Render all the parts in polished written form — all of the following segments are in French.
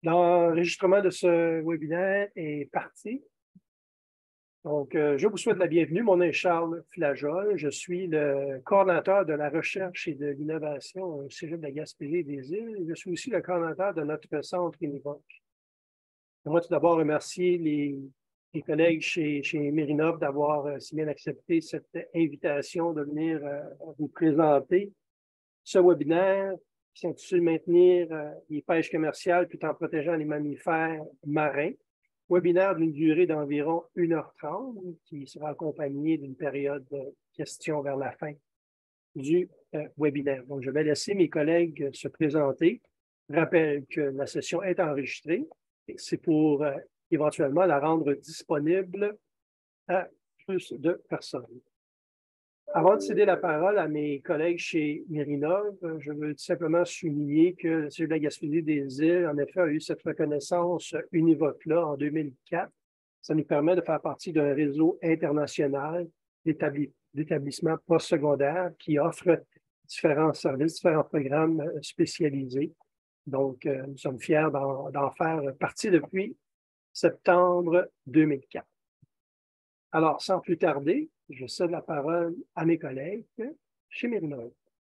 L'enregistrement de ce webinaire est parti. Donc, je vous souhaite la bienvenue. Mon nom est Charles Flageol. Je suis le coordonnateur de la recherche et de l'innovation au Cégep de la Gaspésie des Îles. Je suis aussi le coordonnateur de notre centre Univoc. J'aimerais tout d'abord remercier les collègues chez Mérinov d'avoir si bien accepté cette invitation de venir vous présenter ce webinaire qui s'intitule Maintenir les pêches commerciales tout en protégeant les mammifères marins. Webinaire d'une durée d'environ 1h30 qui sera accompagné d'une période de questions vers la fin du webinaire. Donc, je vais laisser mes collègues se présenter. Je rappelle que la session est enregistrée et c'est pour éventuellement la rendre disponible à plus de personnes. Avant de céder la parole à mes collègues chez Mérinov, je veux tout simplement souligner que le Cégep de la Gaspésie des Îles, en effet, a eu cette reconnaissance univoque-là en 2004. Ça nous permet de faire partie d'un réseau international d'établissements postsecondaires qui offrent différents services, différents programmes spécialisés. Donc, nous sommes fiers d'en faire partie depuis septembre 2004. Alors, sans plus tarder, je cède la parole à mes collègues chez Mérinov.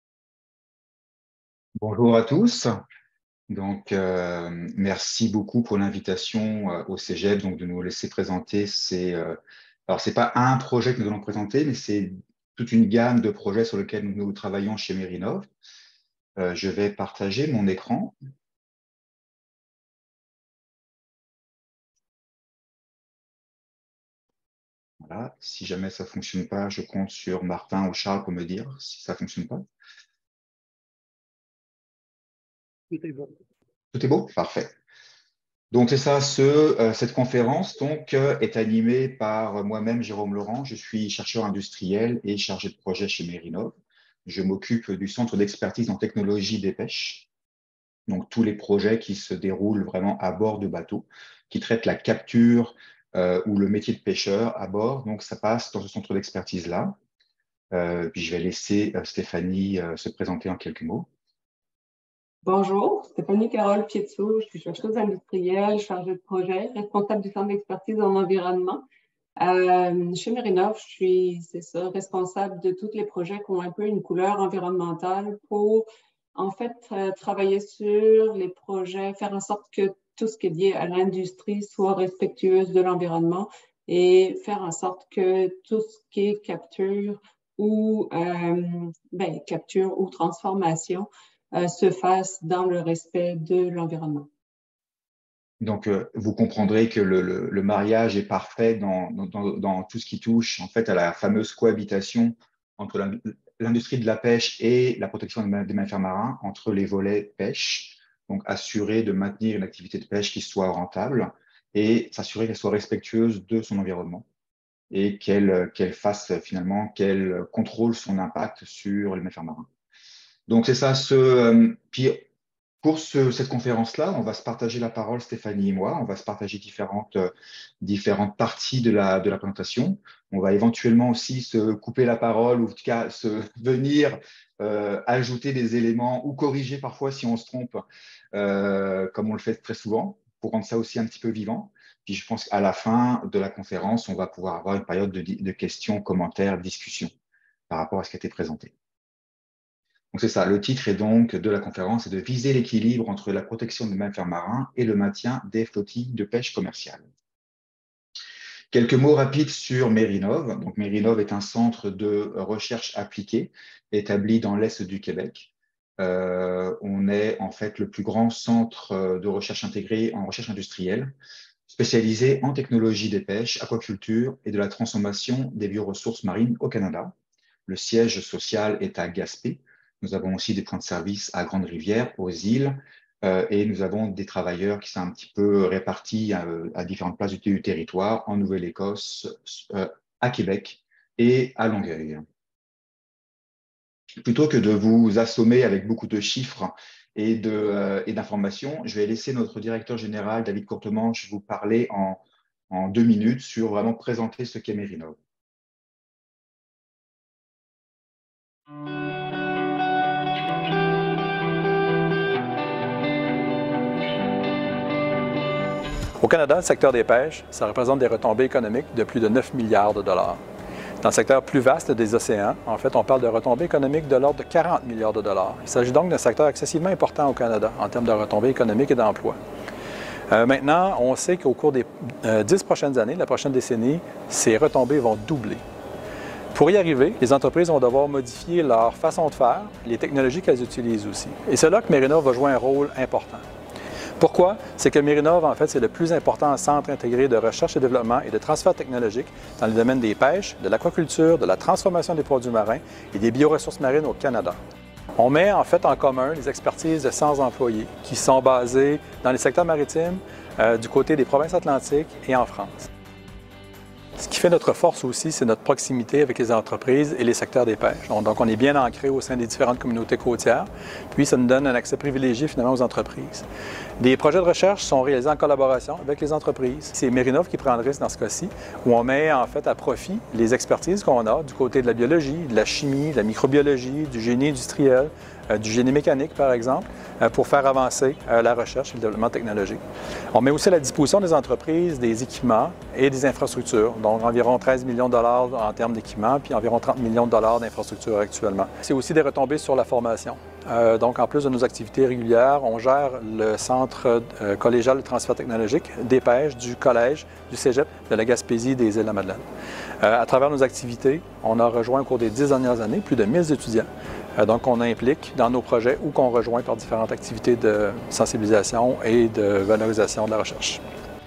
Bonjour à tous. Donc, merci beaucoup pour l'invitation au Cégep de nous laisser présenter. Alors, ce n'est pas un projet que nous allons présenter, mais c'est toute une gamme de projets sur lesquels nous travaillons chez Mérinov. Je vais partager mon écran. Voilà. Si jamais ça ne fonctionne pas, je compte sur Martin ou Charles pour me dire si ça ne fonctionne pas. Tout est bon. Tout est beau? Parfait. Donc, c'est ça, cette conférence est animée par moi-même, Jérôme Laurent. Je suis chercheur industriel et chargé de projet chez Mérinov. Je m'occupe du centre d'expertise en technologie des pêches. Donc, tous les projets qui se déroulent vraiment à bord de bateaux, qui traitent la capture ou le métier de pêcheur à bord. Donc, ça passe dans ce centre d'expertise-là. Puis, je vais laisser Stéphanie se présenter en quelques mots. Bonjour, Stéphanie Carole Pietso, je suis chercheuse industrielle, chargée de projet, responsable du centre d'expertise en environnement. Chez Mérinov, je suis, responsable de tous les projets qui ont un peu une couleur environnementale pour, en fait, travailler sur les projets, faire en sorte que tout ce qui est lié à l'industrie soit respectueuse de l'environnement et faire en sorte que tout ce qui est capture ou transformation se fasse dans le respect de l'environnement. Donc, vous comprendrez que le mariage est parfait dans tout ce qui touche en fait à la fameuse cohabitation entre l'industrie de la pêche et la protection des mammifères marins, entre les volets pêche, donc assurer de maintenir une activité de pêche qui soit rentable et s'assurer qu'elle soit respectueuse de son environnement et qu'elle contrôle son impact sur les mammifères marins. Donc, c'est ça. Puis, pour cette conférence-là, on va se partager la parole, Stéphanie et moi. On va se partager différentes parties de la présentation. On va éventuellement aussi se couper la parole ou en tout cas venir ajouter des éléments ou corriger parfois si on se trompe, comme on le fait très souvent, pour rendre ça aussi un petit peu vivant. Puis je pense qu'à la fin de la conférence, on va pouvoir avoir une période de questions, commentaires, discussions par rapport à ce qui a été présenté. Donc c'est ça, le titre est donc de la conférence est de viser l'équilibre entre la protection des mammifères marins et le maintien des flottilles de pêche commerciale. Quelques mots rapides sur Mérinov. Donc Mérinov est un centre de recherche appliquée établi dans l'est du Québec. On est en fait le plus grand centre de recherche intégré en recherche industrielle, spécialisé en technologie des pêches, aquaculture et de la transformation des bioressources marines au Canada. Le siège social est à Gaspé. Nous avons aussi des points de service à Grande-Rivière, aux îles, et nous avons des travailleurs qui sont un petit peu répartis à différentes places du territoire, en Nouvelle-Écosse, à Québec et à Longueuil. Plutôt que de vous assommer avec beaucoup de chiffres et d'informations, je vais laisser notre directeur général, David Courtemanche, vous parler en 2 minutes sur vraiment présenter ce qu'est Mérinov. Au Canada, le secteur des pêches, ça représente des retombées économiques de plus de 9 milliards de dollars. Dans le secteur plus vaste des océans, en fait, on parle de retombées économiques de l'ordre de 40 milliards de dollars. Il s'agit donc d'un secteur excessivement important au Canada en termes de retombées économiques et d'emplois. Maintenant, on sait qu'au cours des 10 prochaines années, la prochaine décennie, ces retombées vont doubler. Pour y arriver, les entreprises vont devoir modifier leur façon de faire, les technologies qu'elles utilisent aussi. Et c'est là que Mérinov va jouer un rôle important. Pourquoi? C'est que Mérinov, en fait, c'est le plus important centre intégré de recherche et développement et de transfert technologique dans les domaines des pêches, de l'aquaculture, de la transformation des produits marins et des bioressources marines au Canada. On met en fait en commun les expertises de 100 employés qui sont basés dans les secteurs maritimes, du côté des provinces atlantiques et en France. Ce qui fait notre force aussi, c'est notre proximité avec les entreprises et les secteurs des pêches. Donc, on est bien ancré au sein des différentes communautés côtières, puis ça nous donne un accès privilégié finalement aux entreprises. Des projets de recherche sont réalisés en collaboration avec les entreprises. C'est Mérinov qui prend le risque dans ce cas-ci, où on met en fait à profit les expertises qu'on a du côté de la biologie, de la chimie, de la microbiologie, du génie industriel, du génie mécanique, par exemple, pour faire avancer la recherche et le développement technologique. On met aussi à la disposition des entreprises des équipements et des infrastructures, donc environ 13 millions de dollars en termes d'équipements, puis environ 30 millions de dollars d'infrastructures actuellement. C'est aussi des retombées sur la formation. Donc, en plus de nos activités régulières, on gère le centre collégial de transfert technologique des pêches, du collège, du cégep, de la Gaspésie et des Îles-de-la-Madeleine. À travers nos activités, on a rejoint au cours des 10 dernières années plus de 1000 étudiants. Donc, on implique dans nos projets ou qu'on rejoint par différentes activités de sensibilisation et de valorisation de la recherche.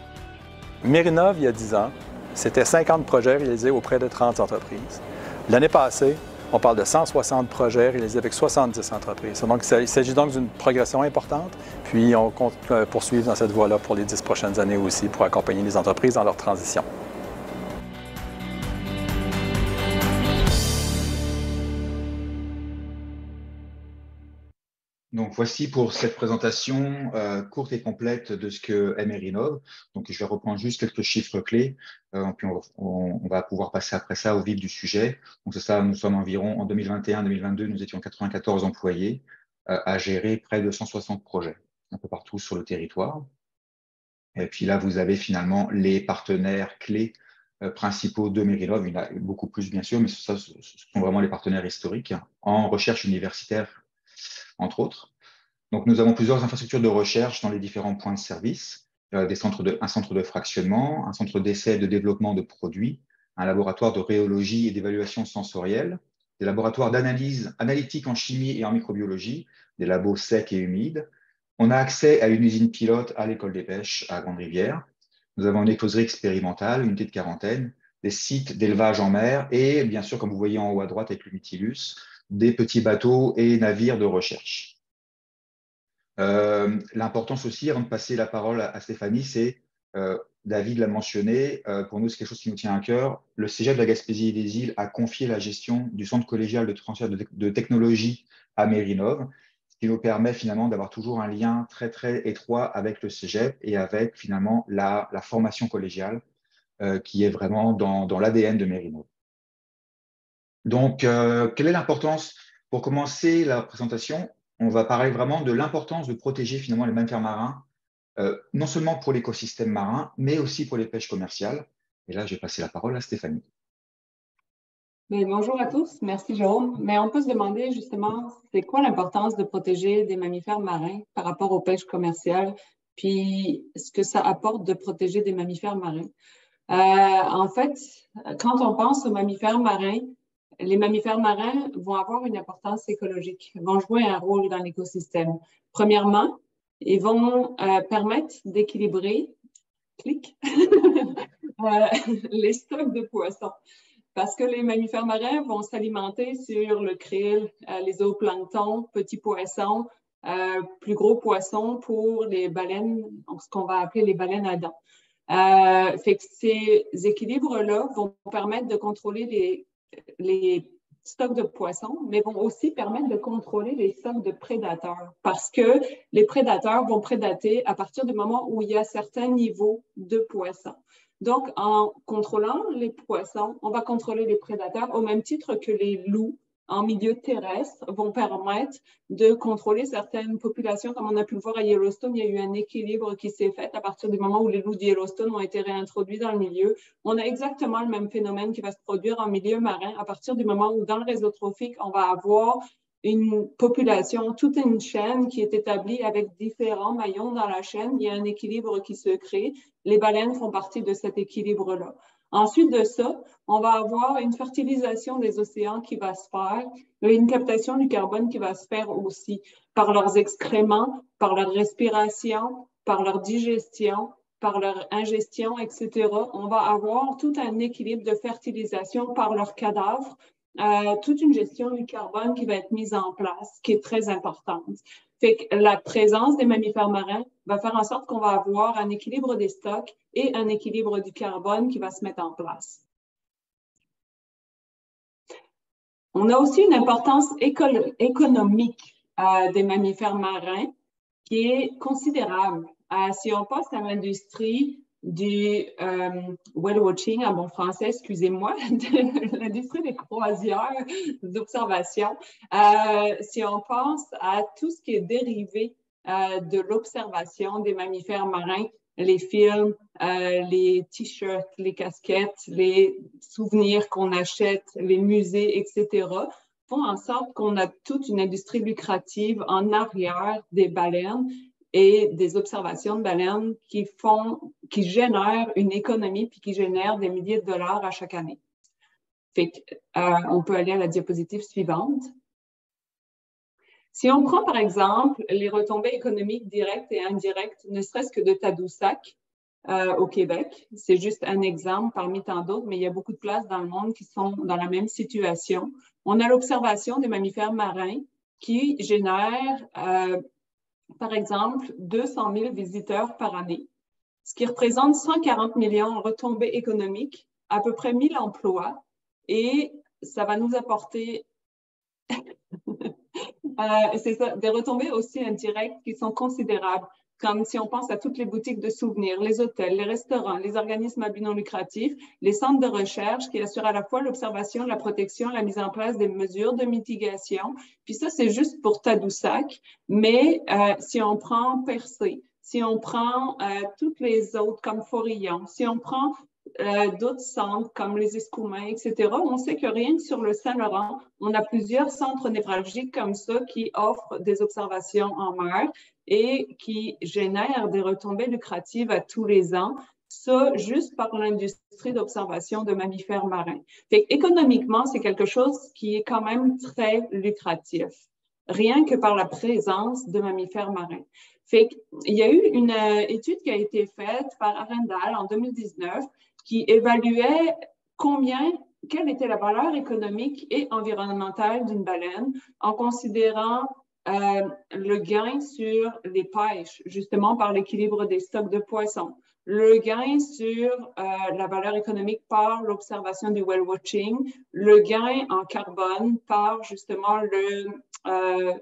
Mérinov, il y a 10 ans, c'était 50 projets réalisés auprès de 30 entreprises. L'année passée, on parle de 160 projets réalisés avec 70 entreprises. Donc, il s'agit donc d'une progression importante, puis on compte poursuivre dans cette voie-là pour les 10 prochaines années aussi pour accompagner les entreprises dans leur transition. Donc, voici pour cette présentation courte et complète de ce que est Mérinov. Donc, je vais reprendre juste quelques chiffres clés, puis on va pouvoir passer après ça au vif du sujet. Donc, c'est ça, nous sommes environ, en 2021-2022, nous étions 94 employés à gérer près de 160 projets, un peu partout sur le territoire. Et puis là, vous avez finalement les partenaires clés principaux de Mérinov. Il y en a beaucoup plus, bien sûr, mais ce sont vraiment les partenaires historiques en recherche universitaire, entre autres. Donc, nous avons plusieurs infrastructures de recherche dans les différents points de service, un centre de fractionnement, un centre d'essai et de développement de produits, un laboratoire de rhéologie et d'évaluation sensorielle, des laboratoires d'analyse analytique en chimie et en microbiologie, des labos secs et humides. On a accès à une usine pilote à l'école des pêches à Grande-Rivière. Nous avons une écloserie expérimentale, une unité de quarantaine, des sites d'élevage en mer et, bien sûr, comme vous voyez en haut à droite avec le Mytilus, des petits bateaux et navires de recherche. L'importance aussi, avant de passer la parole à Stéphanie, c'est, David l'a mentionné, pour nous c'est quelque chose qui nous tient à cœur, le Cégep de la Gaspésie et des Îles a confié la gestion du centre collégial de transfert de technologie à Mérinov, ce qui nous permet finalement d'avoir toujours un lien très très étroit avec le Cégep et avec finalement la formation collégiale qui est vraiment dans l'ADN de Mérinov. Donc, quelle est l'importance? Pour commencer la présentation, on va parler vraiment de l'importance de protéger finalement les mammifères marins, non seulement pour l'écosystème marin, mais aussi pour les pêches commerciales. Et là, je vais passer la parole à Stéphanie. Mais bonjour à tous, merci Jérôme. Mais on peut se demander justement, c'est quoi l'importance de protéger des mammifères marins par rapport aux pêches commerciales, puis ce que ça apporte de protéger des mammifères marins. En fait, quand on pense aux mammifères marins, les mammifères marins vont avoir une importance écologique, vont jouer un rôle dans l'écosystème. Premièrement, ils vont permettre d'équilibrer les stocks de poissons. Parce que les mammifères marins vont s'alimenter sur le krill, les zooplanctons, petits poissons, plus gros poissons pour les baleines, donc ce qu'on va appeler les baleines à dents. Fait que ces équilibres-là vont permettre de contrôler les stocks de poissons, mais vont aussi permettre de contrôler les stocks de prédateurs parce que les prédateurs vont prédater à partir du moment où il y a certains niveaux de poissons. Donc, en contrôlant les poissons, on va contrôler les prédateurs au même titre que les loups en milieu terrestre vont permettre de contrôler certaines populations. Comme on a pu le voir à Yellowstone, il y a eu un équilibre qui s'est fait à partir du moment où les loups de Yellowstone ont été réintroduits dans le milieu. On a exactement le même phénomène qui va se produire en milieu marin à partir du moment où dans le réseau trophique, on va avoir une population, toute une chaîne qui est établie avec différents maillons dans la chaîne. Il y a un équilibre qui se crée. Les baleines font partie de cet équilibre-là. Ensuite de ça, on va avoir une fertilisation des océans qui va se faire, une captation du carbone qui va se faire aussi par leurs excréments, par leur respiration, par leur digestion, par leur ingestion, etc. On va avoir tout un équilibre de fertilisation par leurs cadavres, toute une gestion du carbone qui va être mise en place, qui est très importante. Fait que la présence des mammifères marins va faire en sorte qu'on va avoir un équilibre des stocks et un équilibre du carbone qui va se mettre en place. On a aussi une importance économique des mammifères marins qui est considérable. Si on passe à l'industrie du whale watching, en bon français, excusez-moi, de l'industrie des croisières d'observation. Si on pense à tout ce qui est dérivé de l'observation des mammifères marins, les films, les t-shirts, les casquettes, les souvenirs qu'on achète, les musées, etc., font en sorte qu'on a toute une industrie lucrative en arrière des baleines et des observations de baleines qui génèrent une économie puis qui génèrent des milliers de dollars à chaque année. Fait on peut aller à la diapositive suivante. Si on prend par exemple les retombées économiques directes et indirectes, ne serait-ce que de Tadoussac au Québec, c'est juste un exemple parmi tant d'autres, mais il y a beaucoup de places dans le monde qui sont dans la même situation. On a l'observation des mammifères marins qui génèrent par exemple, 200 000 visiteurs par année, ce qui représente 140 millions en retombées économiques, à peu près 1000 emplois, et ça va nous apporter c'est ça, des retombées aussi indirectes qui sont considérables, comme si on pense à toutes les boutiques de souvenirs, les hôtels, les restaurants, les organismes à but non lucratif, les centres de recherche qui assurent à la fois l'observation, la protection, la mise en place des mesures de mitigation. Puis ça, c'est juste pour Tadoussac, mais si on prend Percé, si on prend toutes les autres comme Forillon, si on prend d'autres centres comme les Escoumins, etc., on sait que rien que sur le Saint-Laurent, on a plusieurs centres névralgiques comme ça qui offrent des observations en mer et qui génèrent des retombées lucratives à tous les ans, ça juste par l'industrie d'observation de mammifères marins. Fait économiquement, c'est quelque chose qui est quand même très lucratif, rien que par la présence de mammifères marins. Fait qu'il y a eu une étude qui a été faite par Arendal en 2019 qui évaluait quelle était la valeur économique et environnementale d'une baleine en considérant le gain sur les pêches, justement par l'équilibre des stocks de poissons, le gain sur la valeur économique par l'observation du whale watching, le gain en carbone par justement le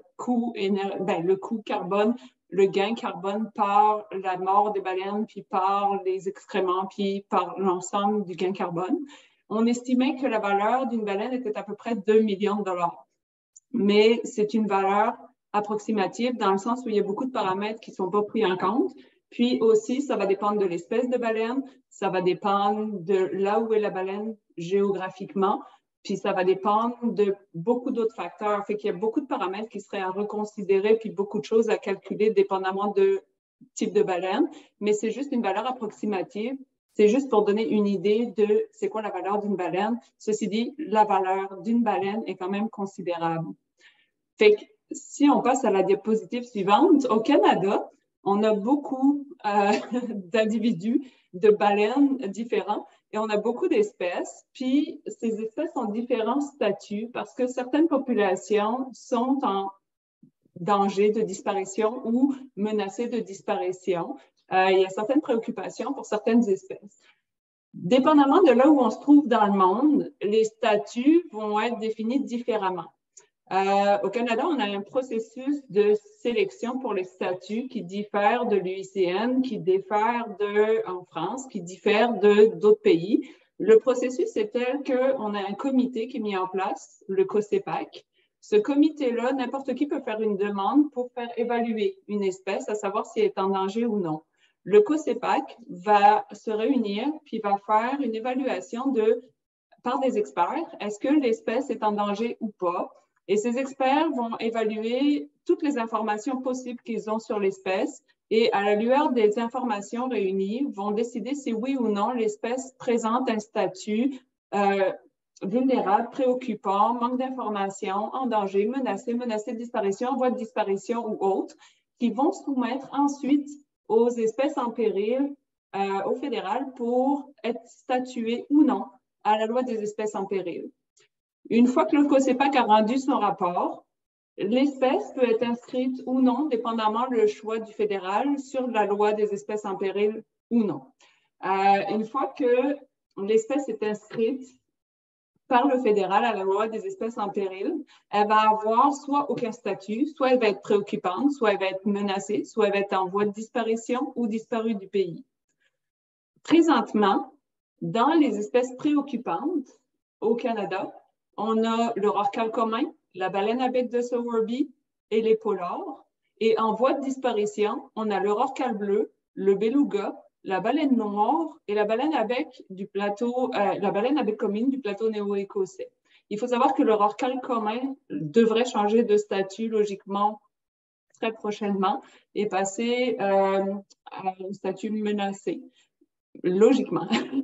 coût carbone, le gain carbone par la mort des baleines, puis par les excréments, puis par l'ensemble du gain carbone. On estimait que la valeur d'une baleine était à peu près 2 millions de dollars. Mais c'est une valeur approximative dans le sens où il y a beaucoup de paramètres qui ne sont pas pris en compte. Puis aussi, ça va dépendre de l'espèce de baleine, ça va dépendre de là où est la baleine géographiquement, puis ça va dépendre de beaucoup d'autres facteurs. Fait qu'il y a beaucoup de paramètres qui seraient à reconsidérer, puis beaucoup de choses à calculer dépendamment de type de baleine, mais c'est juste une valeur approximative. C'est juste pour donner une idée de c'est quoi la valeur d'une baleine. Ceci dit, la valeur d'une baleine est quand même considérable. Fait que si on passe à la diapositive suivante, au Canada, on a beaucoup d'individus, de baleines différents, et on a beaucoup d'espèces, puis ces espèces ont différents statuts parce que certaines populations sont en danger de disparition ou menacées de disparition. Il y a certaines préoccupations pour certaines espèces. Dépendamment de là où on se trouve dans le monde, les statuts vont être définis différemment. Au Canada, on a un processus de sélection pour les statuts qui diffère de l'UICN, qui diffère en France, qui diffère d'autres pays. Le processus est tel qu'on a un comité qui est mis en place, le COSEPAC. Ce comité-là, n'importe qui peut faire une demande pour faire évaluer une espèce, à savoir si elle est en danger ou non. Le COSEPAC va se réunir puis va faire une évaluation par des experts. Est-ce que l'espèce est en danger ou pas? Et ces experts vont évaluer toutes les informations possibles qu'ils ont sur l'espèce et à la lueur des informations réunies, vont décider si oui ou non l'espèce présente un statut vulnérable, préoccupant, manque d'informations, en danger, menacé de disparition, en voie de disparition ou autre, qui vont soumettre ensuite aux espèces en péril au fédéral pour être statuées ou non à la loi des espèces en péril. Une fois que le COSEPAC a rendu son rapport, l'espèce peut être inscrite ou non, dépendamment le choix du fédéral, sur la loi des espèces en péril ou non. Une fois que l'espèce est inscrite par le fédéral à la loi des espèces en péril, elle va avoir soit aucun statut, soit elle va être préoccupante, soit elle va être menacée, soit elle va être en voie de disparition ou disparue du pays. Présentement, dans les espèces préoccupantes au Canada, on a le rorqual commun, la baleine à bec de Sowerby et les polars. Et en voie de disparition, on a le rorqual bleu, le beluga, la baleine noire et la baleine à bec du plateau, la baleine à bec commune du plateau néo-écossais. Il faut savoir que le rorqual commun devrait changer de statut logiquement très prochainement et passer au statut menacé, logiquement.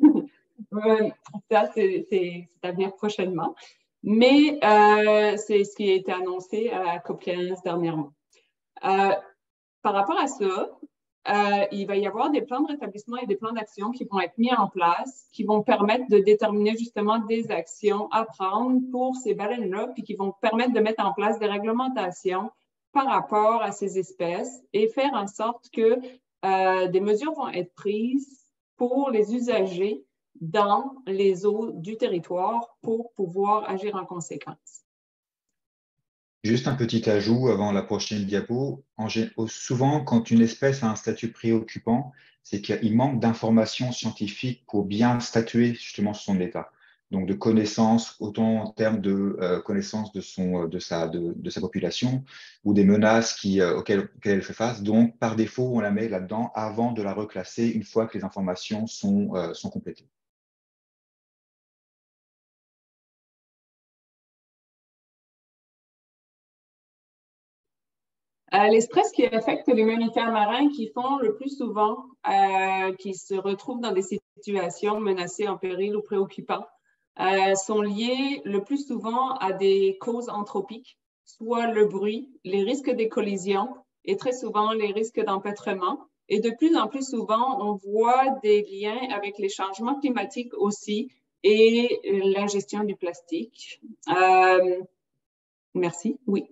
Ça, c'est à venir prochainement. Mais c'est ce qui a été annoncé à la COP15 dernièrement. Par rapport à ça, il va y avoir des plans de rétablissement et des plans d'action qui vont être mis en place, qui vont permettre de déterminer justement des actions à prendre pour ces baleines-là, puis qui vont permettre de mettre en place des réglementations par rapport à ces espèces et faire en sorte que des mesures vont être prises pour les usagers dans les eaux du territoire pour pouvoir agir en conséquence. Juste un petit ajout avant la prochaine diapo. Souvent, quand une espèce a un statut préoccupant, c'est qu'il manque d'informations scientifiques pour bien statuer justement sur son état. Donc de connaissances, autant en termes de connaissances de sa population ou des menaces auxquelles elle fait face. Donc, par défaut, on la met là-dedans avant de la reclasser une fois que les informations sont complétées. Les stress qui affectent les mammifères marins qui font le plus souvent, qui se retrouvent dans des situations menacées, en péril ou préoccupantes, sont liés le plus souvent à des causes anthropiques, soit le bruit, les risques des collisions et très souvent les risques d'empêtrement. Et de plus en plus souvent, on voit des liens avec les changements climatiques aussi et l'ingestion du plastique. Merci, oui.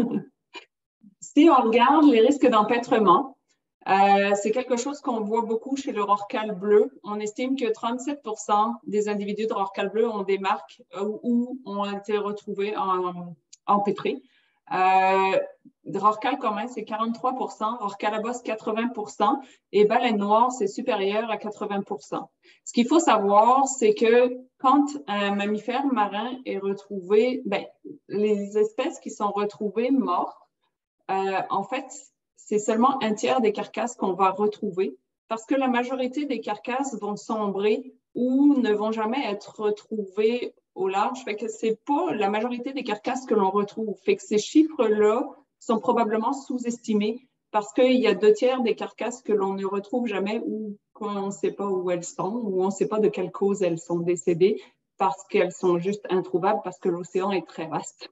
Si on regarde les risques d'empêtrement, c'est quelque chose qu'on voit beaucoup chez le rorqual bleu. On estime que 37% des individus de rorqual bleu ont des marques ou ont été retrouvés empêtrés. Rorqual commun, c'est 43%, rorqual à bosse, 80%, et baleine noire, c'est supérieur à 80%. Ce qu'il faut savoir, c'est que quand un mammifère marin est retrouvé, les espèces qui sont retrouvées mortes, en fait, c'est seulement un tiers des carcasses qu'on va retrouver parce que la majorité des carcasses vont sombrer ou ne vont jamais être retrouvées au large. Fait que c'est pas la majorité des carcasses que l'on retrouve. Fait que ces chiffres-là sont probablement sous-estimés parce qu'il y a 2/3 des carcasses que l'on ne retrouve jamais ou qu'on ne sait pas où elles sont ou on ne sait pas de quelle cause elles sont décédées parce qu'elles sont juste introuvables parce que l'océan est très vaste.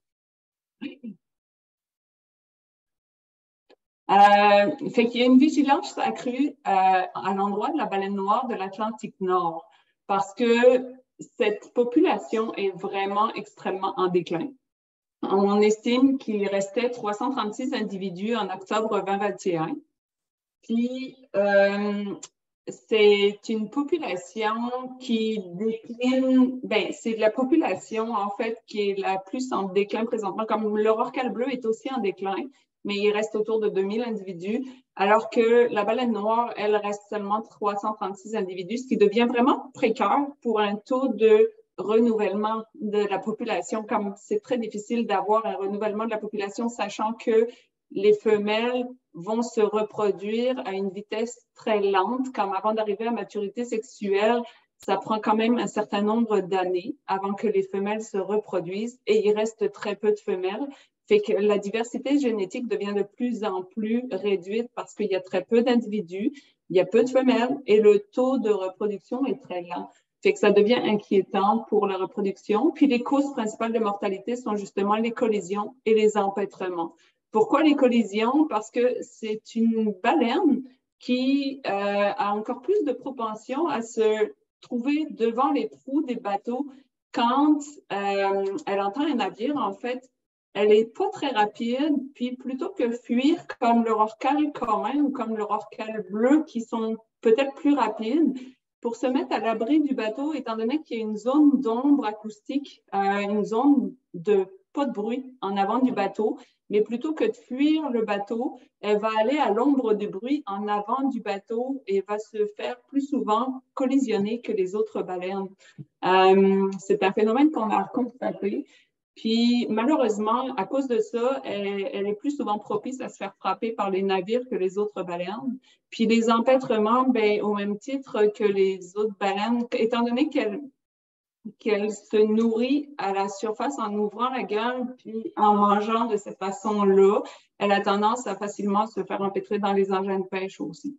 Fait qu'il y a une vigilance accrue à l'endroit de la baleine noire de l'Atlantique Nord parce que cette population est vraiment extrêmement en déclin. On estime qu'il restait 336 individus en octobre 2021. Puis, c'est une population qui décline, c'est la population, en fait, qui est la plus en déclin présentement. Comme le rorqual bleu est aussi en déclin, mais il reste autour de 2000 individus, alors que la baleine noire, elle reste seulement 336 individus, ce qui devient vraiment précaire pour un taux de renouvellement de la population, comme c'est très difficile d'avoir un renouvellement de la population, sachant que les femelles vont se reproduire à une vitesse très lente, comme avant d'arriver à maturité sexuelle, ça prend quand même un certain nombre d'années avant que les femelles se reproduisent et il reste très peu de femelles. Fait que la diversité génétique devient de plus en plus réduite parce qu'il y a très peu d'individus, il y a peu de femelles et le taux de reproduction est très lent. Fait que ça devient inquiétant pour la reproduction. Puis les causes principales de mortalité sont justement les collisions et les empêtrements. Pourquoi les collisions? Parce que c'est une baleine qui a encore plus de propension à se trouver devant les trous des bateaux quand elle entend un navire. En fait, elle n'est pas très rapide, puis plutôt que fuir comme le rorqual commun ou comme le rorqual bleu qui sont peut-être plus rapides, pour se mettre à l'abri du bateau, étant donné qu'il y a une zone d'ombre acoustique, une zone de pas de bruit en avant du bateau, mais plutôt que de fuir le bateau, elle va aller à l'ombre du bruit en avant du bateau et va se faire plus souvent collisionner que les autres baleines. C'est un phénomène qu'on a constaté. Puis malheureusement, à cause de ça, elle est plus souvent propice à se faire frapper par les navires que les autres baleines. Puis les empêtrements, au même titre que les autres baleines, étant donné qu'elle se nourrit à la surface en ouvrant la gueule puis en mangeant de cette façon-là, elle a tendance à facilement se faire empêtrer dans les engins de pêche aussi.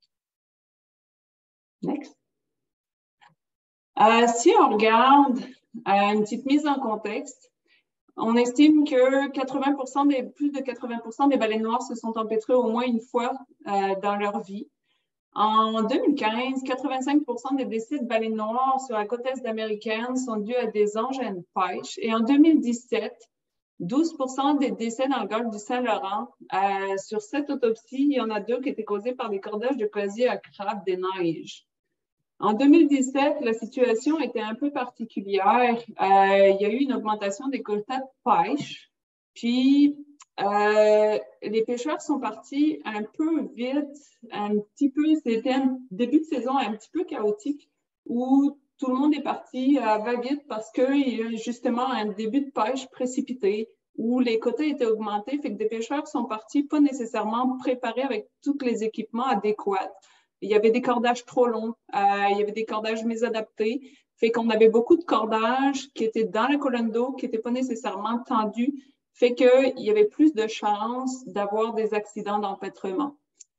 Next. Si on regarde une petite mise en contexte, on estime que plus de 80% des baleines noires se sont empêtrées au moins une fois dans leur vie. En 2015, 85% des décès de baleines noires sur la côte est américaine sont dus à des engins de pêche. Et en 2017, 12% des décès dans le golfe du Saint-Laurent. Sur 7 autopsies, il y en a 2 qui étaient causées par des cordages de casier à crabe des neiges. En 2017, la situation était un peu particulière. Il y a eu une augmentation des quotas de pêche. Puis, les pêcheurs sont partis un peu vite, un petit peu, c'était un début de saison un petit peu chaotique où tout le monde est parti va-vite parce qu'il y a justement un début de pêche précipité où les quotas étaient augmentés, fait que des pêcheurs sont partis pas nécessairement préparés avec tous les équipements adéquats. Il y avait des cordages trop longs, il y avait des cordages mésadaptés, fait qu'on avait beaucoup de cordages qui étaient dans la colonne d'eau, qui n'étaient pas nécessairement tendus, fait qu'il y avait plus de chances d'avoir des accidents d'empêtrement.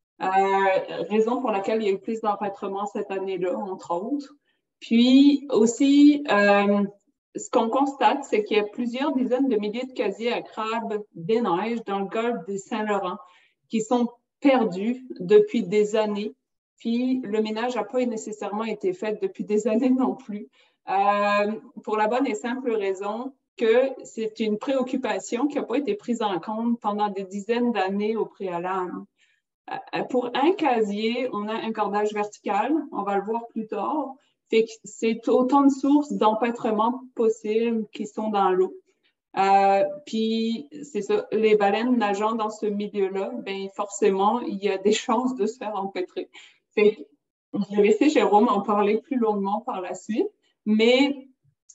Raison pour laquelle il y a eu plus d'empêtrement cette année-là, entre autres. Puis aussi, ce qu'on constate, c'est qu'il y a plusieurs dizaines de milliers de casiers à crabes des neiges dans le golfe du Saint-Laurent qui sont perdus depuis des années. Puis le ménage n'a pas nécessairement été fait depuis des années non plus. Pour la bonne et simple raison que c'est une préoccupation qui n'a pas été prise en compte pendant des dizaines d'années au préalable. Pour un casier, on a un cordage vertical, on va le voir plus tard. Fait que c'est autant de sources d'empêtrement possibles qui sont dans l'eau. Puis, c'est ça, les baleines nageant dans ce milieu-là, forcément, il y a des chances de se faire empêtrer. Fait que, je vais laisser Jérôme en parler plus longuement par la suite, mais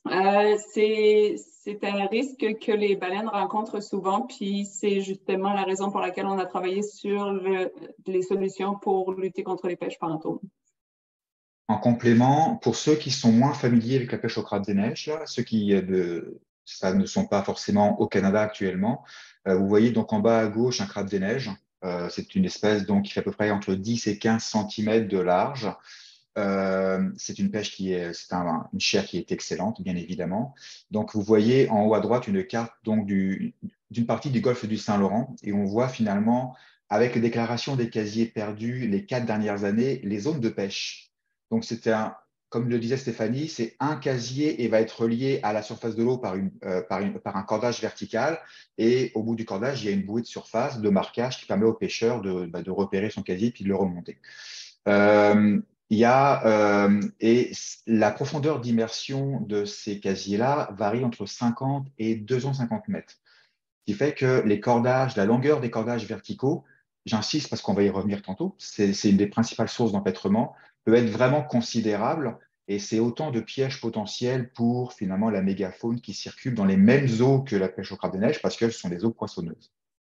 c'est un risque que les baleines rencontrent souvent, puis c'est justement la raison pour laquelle on a travaillé sur les solutions pour lutter contre les pêches fantômes. En complément, pour ceux qui sont moins familiers avec la pêche au crabe des neiges, là, ceux qui ça ne sont pas forcément au Canada actuellement, vous voyez donc en bas à gauche un crabe des neiges. C'est une espèce donc, qui fait à peu près entre 10 et 15 cm de large. C'est une pêche une chair qui est excellente, bien évidemment. Donc, vous voyez en haut à droite une carte donc d'une partie du golfe du Saint-Laurent et on voit finalement, avec les déclarations des casiers perdus les 4 dernières années, les zones de pêche. Donc, comme le disait Stéphanie, c'est un casier et va être relié à la surface de l'eau par un cordage vertical. Et au bout du cordage, il y a une bouée de surface de marquage qui permet au pêcheur de repérer son casier puis de le remonter. Il y a, et la profondeur d'immersion de ces casiers-là varie entre 50 et 250 mètres. Ce qui fait que les cordages, la longueur des cordages verticaux, j'insiste parce qu'on va y revenir tantôt, c'est une des principales sources d'empêtrement, peut être vraiment considérable et c'est autant de pièges potentiels pour finalement la mégafaune qui circule dans les mêmes eaux que la pêche au crabe des neiges parce qu'elles sont des eaux poissonneuses.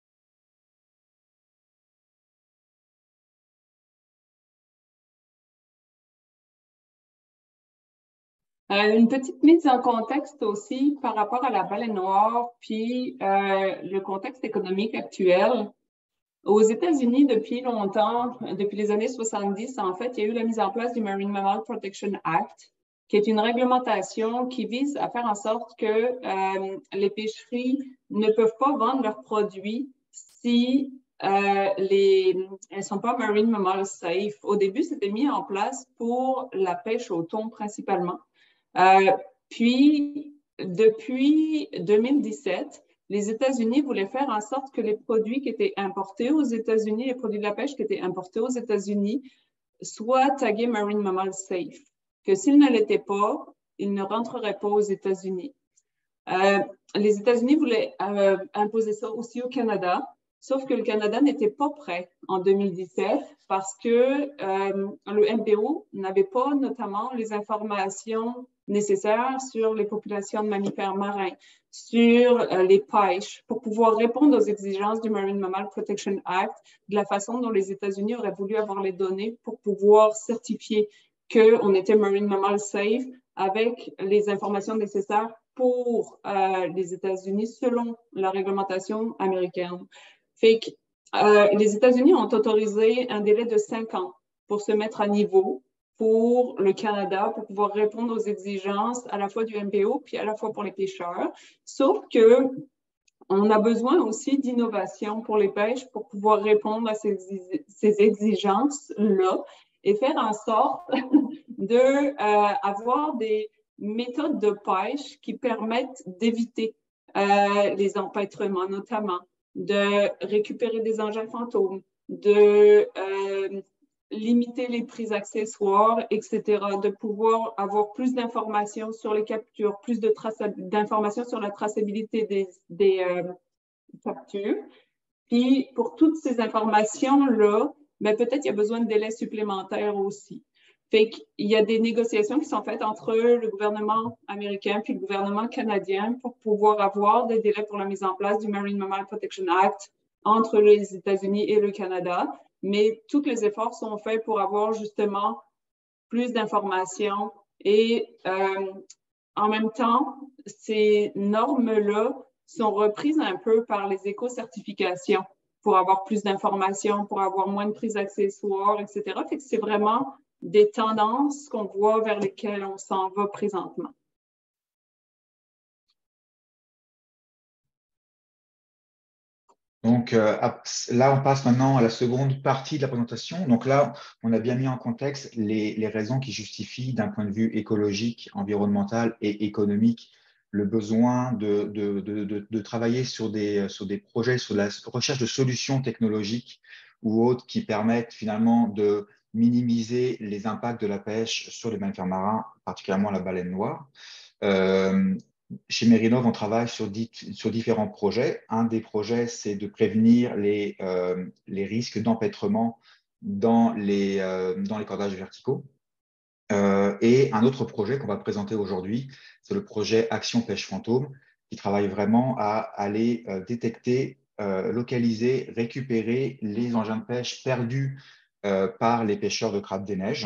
Une petite mise en contexte aussi par rapport à la baleine noire, puis le contexte économique actuel. Aux États-Unis, depuis longtemps, depuis les années 70, en fait, il y a eu la mise en place du Marine Mammal Protection Act, qui est une réglementation qui vise à faire en sorte que les pêcheries ne peuvent pas vendre leurs produits si elles ne sont pas Marine Mammal Safe. Au début, c'était mis en place pour la pêche au thon principalement. Puis, depuis 2017, les États-Unis voulaient faire en sorte que les produits qui étaient importés aux États-Unis, les produits de la pêche qui étaient importés aux États-Unis, soient tagués Marine Mammal Safe. Que s'ils ne l'étaient pas, ils ne rentreraient pas aux États-Unis. Les États-Unis voulaient imposer ça aussi au Canada, sauf que le Canada n'était pas prêt en 2017 parce que le MPO n'avait pas notamment les informations nécessaires sur les populations de mammifères marins, sur les pêches, pour pouvoir répondre aux exigences du Marine Mammal Protection Act de la façon dont les États-Unis auraient voulu avoir les données pour pouvoir certifier qu'on était Marine Mammal Safe avec les informations nécessaires pour les États-Unis selon la réglementation américaine. Fait que les États-Unis ont autorisé un délai de 5 ans pour se mettre à niveau pour le Canada, pour pouvoir répondre aux exigences à la fois du MPO puis à la fois pour les pêcheurs. Sauf que on a besoin aussi d'innovation pour les pêches pour pouvoir répondre à ces exigences-là et faire en sorte d'avoir des méthodes de pêche qui permettent d'éviter les empêtrements, notamment de récupérer des engins fantômes, de limiter les prises accessoires, etc., de pouvoir avoir plus d'informations sur les captures, plus d'informations sur la traçabilité des captures. Puis, pour toutes ces informations-là, ben, peut-être il y a besoin de délais supplémentaires aussi. Fait qu'il y a des négociations qui sont faites entre le gouvernement américain puis le gouvernement canadien pour pouvoir avoir des délais pour la mise en place du Marine Mammal Protection Act entre les États-Unis et le Canada. Mais tous les efforts sont faits pour avoir justement plus d'informations et en même temps, ces normes-là sont reprises un peu par les éco-certifications pour avoir plus d'informations, pour avoir moins de prises accessoires, etc. Fait que c'est vraiment des tendances qu'on voit vers lesquelles on s'en va présentement. Donc là, on passe maintenant à la seconde partie de la présentation. Donc là, on a bien mis en contexte les raisons qui justifient d'un point de vue écologique, environnemental et économique le besoin de travailler sur des projets, sur la recherche de solutions technologiques ou autres qui permettent finalement de minimiser les impacts de la pêche sur les mammifères marins, particulièrement la baleine noire. Chez Merinov, on travaille sur différents projets. Un des projets, c'est de prévenir les risques d'empêtrement dans les cordages verticaux. Et un autre projet qu'on va présenter aujourd'hui, c'est le projet Action Pêche Fantôme, qui travaille vraiment à aller détecter, localiser, récupérer les engins de pêche perdus par les pêcheurs de crabes des neiges,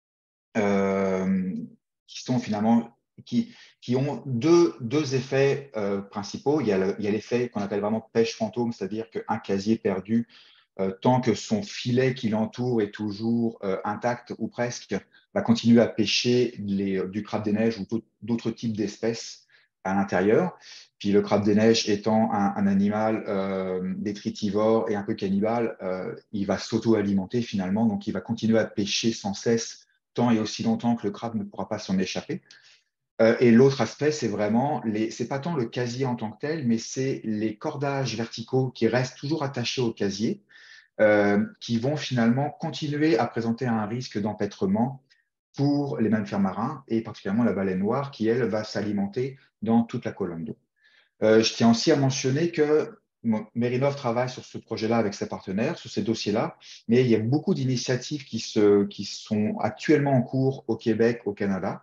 qui sont finalement qui ont deux effets principaux. Il y a l'effet qu'on appelle vraiment pêche fantôme, c'est-à-dire qu'un casier perdu, tant que son filet qui l'entoure est toujours intact ou presque, va continuer à pêcher du crabe des neiges ou d'autres types d'espèces à l'intérieur. Puis le crabe des neiges étant un animal détritivore et un peu cannibale, il va s'auto-alimenter finalement, donc il va continuer à pêcher sans cesse tant et aussi longtemps que le crabe ne pourra pas s'en échapper. Et l'autre aspect, c'est vraiment, c'est pas tant le casier en tant que tel, mais c'est les cordages verticaux qui restent toujours attachés au casier, qui vont finalement continuer à présenter un risque d'empêtrement pour les mammifères marins et particulièrement la baleine noire qui, elle, va s'alimenter dans toute la colonne d'eau. Je tiens aussi à mentionner que Mérinov travaille sur ce projet-là avec ses partenaires, sur ces dossiers-là, mais il y a beaucoup d'initiatives qui sont actuellement en cours au Québec, au Canada.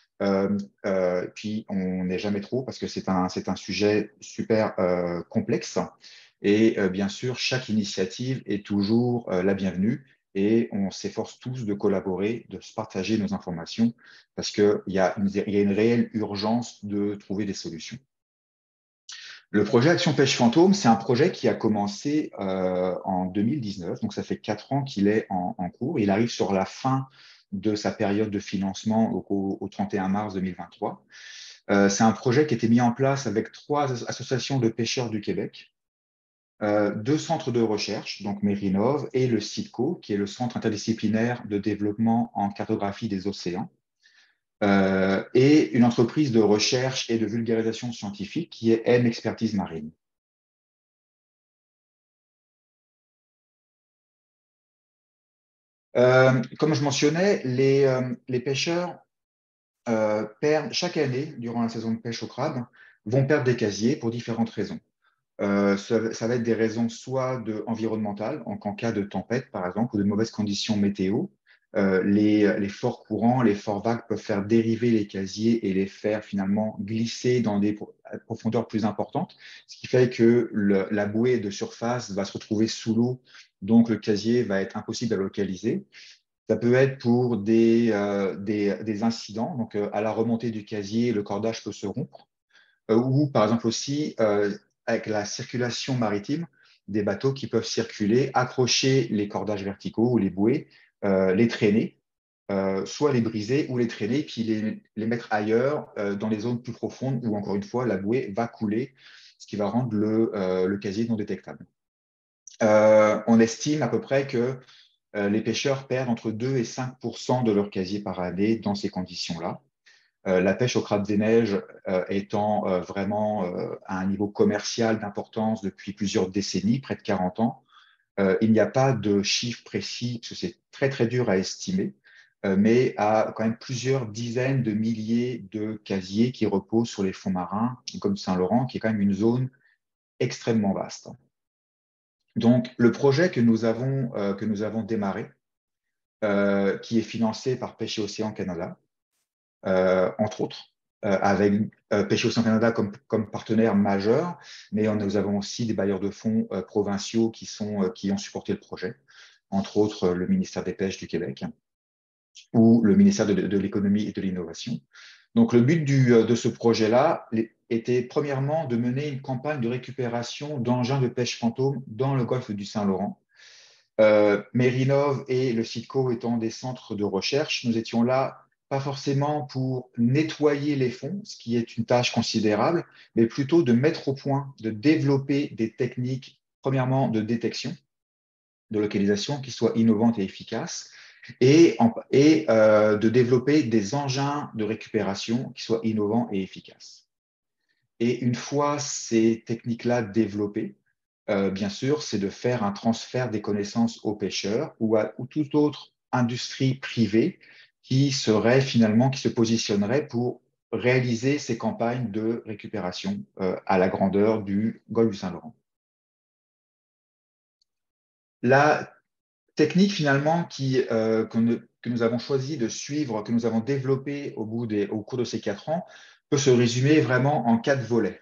Puis on n'est jamais trop parce que c'est un sujet super complexe. Et bien sûr, chaque initiative est toujours la bienvenue et on s'efforce tous de collaborer, de se partager nos informations parce qu'il y a une réelle urgence de trouver des solutions. Le projet Action Pêche Fantôme, c'est un projet qui a commencé en 2019, donc ça fait 4 ans qu'il est en cours. Il arrive sur la fin de sa période de financement au 31 mars 2023. C'est un projet qui a été mis en place avec 3 associations de pêcheurs du Québec, 2 centres de recherche, donc Mérinov et le CITCO, qui est le Centre interdisciplinaire de développement en cartographie des océans, et une entreprise de recherche et de vulgarisation scientifique qui est M Expertise Marine. Comme je mentionnais, les pêcheurs perdent chaque année, durant la saison de pêche au crabe, vont perdre des casiers pour différentes raisons. Ça va être des raisons soit environnementales, en cas de tempête par exemple, ou de mauvaises conditions météo. Les forts courants, les forts vagues peuvent faire dériver les casiers et les faire finalement glisser dans des profondeurs plus importantes, ce qui fait que la bouée de surface va se retrouver sous l'eau, donc le casier va être impossible à localiser. Ça peut être pour des incidents, donc à la remontée du casier, le cordage peut se rompre, ou par exemple aussi avec la circulation maritime, des bateaux qui peuvent circuler, accrocher les cordages verticaux ou les bouées, les traîner, soit les briser ou les traîner, puis les mettre ailleurs, dans les zones plus profondes où, encore une fois, la bouée va couler, ce qui va rendre le casier non détectable. On estime à peu près que les pêcheurs perdent entre 2 et 5% de leur casier par année dans ces conditions-là. La pêche au crabe des neiges étant vraiment à un niveau commercial d'importance depuis plusieurs décennies, près de 40 ans, il n'y a pas de chiffre précis, parce que c'est très très dur à estimer, mais à quand même plusieurs dizaines de milliers de casiers qui reposent sur les fonds marins, comme Saint-Laurent, qui est quand même une zone extrêmement vaste. Donc, le projet que nous avons démarré, qui est financé par Pêche et Océan Canada, entre autres, avec Pêche Océan Canada comme partenaire majeur, mais nous avons aussi des bailleurs de fonds provinciaux qui ont supporté le projet, entre autres le ministère des Pêches du Québec ou le ministère de l'Économie et de l'Innovation. Donc, le but de ce projet-là était premièrement de mener une campagne de récupération d'engins de pêche fantôme dans le golfe du Saint-Laurent. Mérinov et le CITCO étant des centres de recherche, nous étions là pas forcément pour nettoyer les fonds, ce qui est une tâche considérable, mais plutôt de mettre au point, de développer des techniques, premièrement de détection, de localisation qui soient innovantes et efficaces, et de développer des engins de récupération qui soient innovants et efficaces. Et une fois ces techniques-là développées, bien sûr, c'est de faire un transfert des connaissances aux pêcheurs ou toute autre industrie privée qui se positionnerait pour réaliser ces campagnes de récupération à la grandeur du golfe du Saint-Laurent. La technique finalement que nous avons choisi de suivre, que nous avons développée au cours de ces 4 ans, peut se résumer vraiment en 4 volets.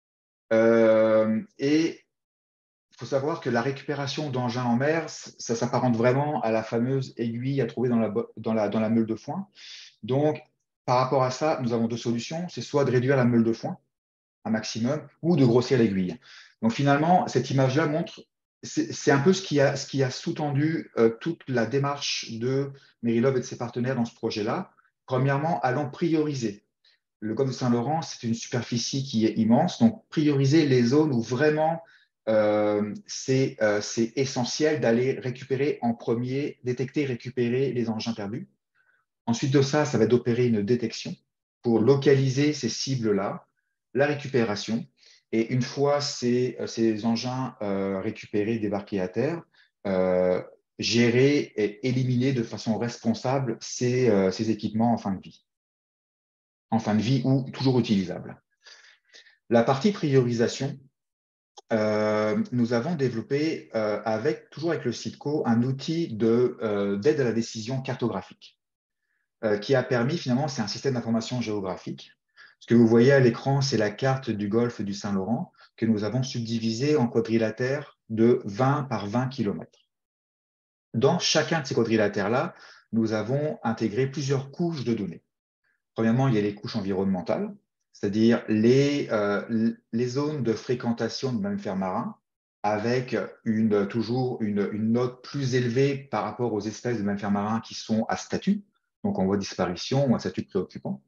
Et il faut savoir que la récupération d'engins en mer, ça s'apparente vraiment à la fameuse aiguille à trouver dans la meule de foin. Donc, par rapport à ça, nous avons 2 solutions. C'est soit de réduire la meule de foin un maximum ou de grossir l'aiguille. Donc, finalement, cette image-là montre, c'est un peu ce qui a sous-tendu toute la démarche de Mérinov et de ses partenaires dans ce projet-là. Premièrement, allons prioriser. Le golfe de Saint-Laurent, c'est une superficie qui est immense, donc prioriser les zones où vraiment c'est essentiel d'aller récupérer en premier, détecter et récupérer les engins perdus. Ensuite de ça, ça va être d'opérer une détection pour localiser ces cibles-là, la récupération. Et une fois ces engins récupérés, débarqués à terre, gérer et éliminer de façon responsable ces équipements en fin de vie. En fin de vie ou toujours utilisables. La partie priorisation, nous avons développé toujours avec le CIDCO un outil d'aide à la décision cartographique qui a permis finalement, c'est un système d'information géographique. Ce que vous voyez à l'écran, c'est la carte du golfe du Saint-Laurent que nous avons subdivisée en quadrilatères de 20 par 20 km. Dans chacun de ces quadrilatères-là, nous avons intégré plusieurs couches de données. Premièrement, il y a les couches environnementales, c'est-à-dire les zones de fréquentation de mammifères marins, avec toujours une note plus élevée par rapport aux espèces de mammifères marins qui sont à statut, donc en voie de disparition ou à statut préoccupant.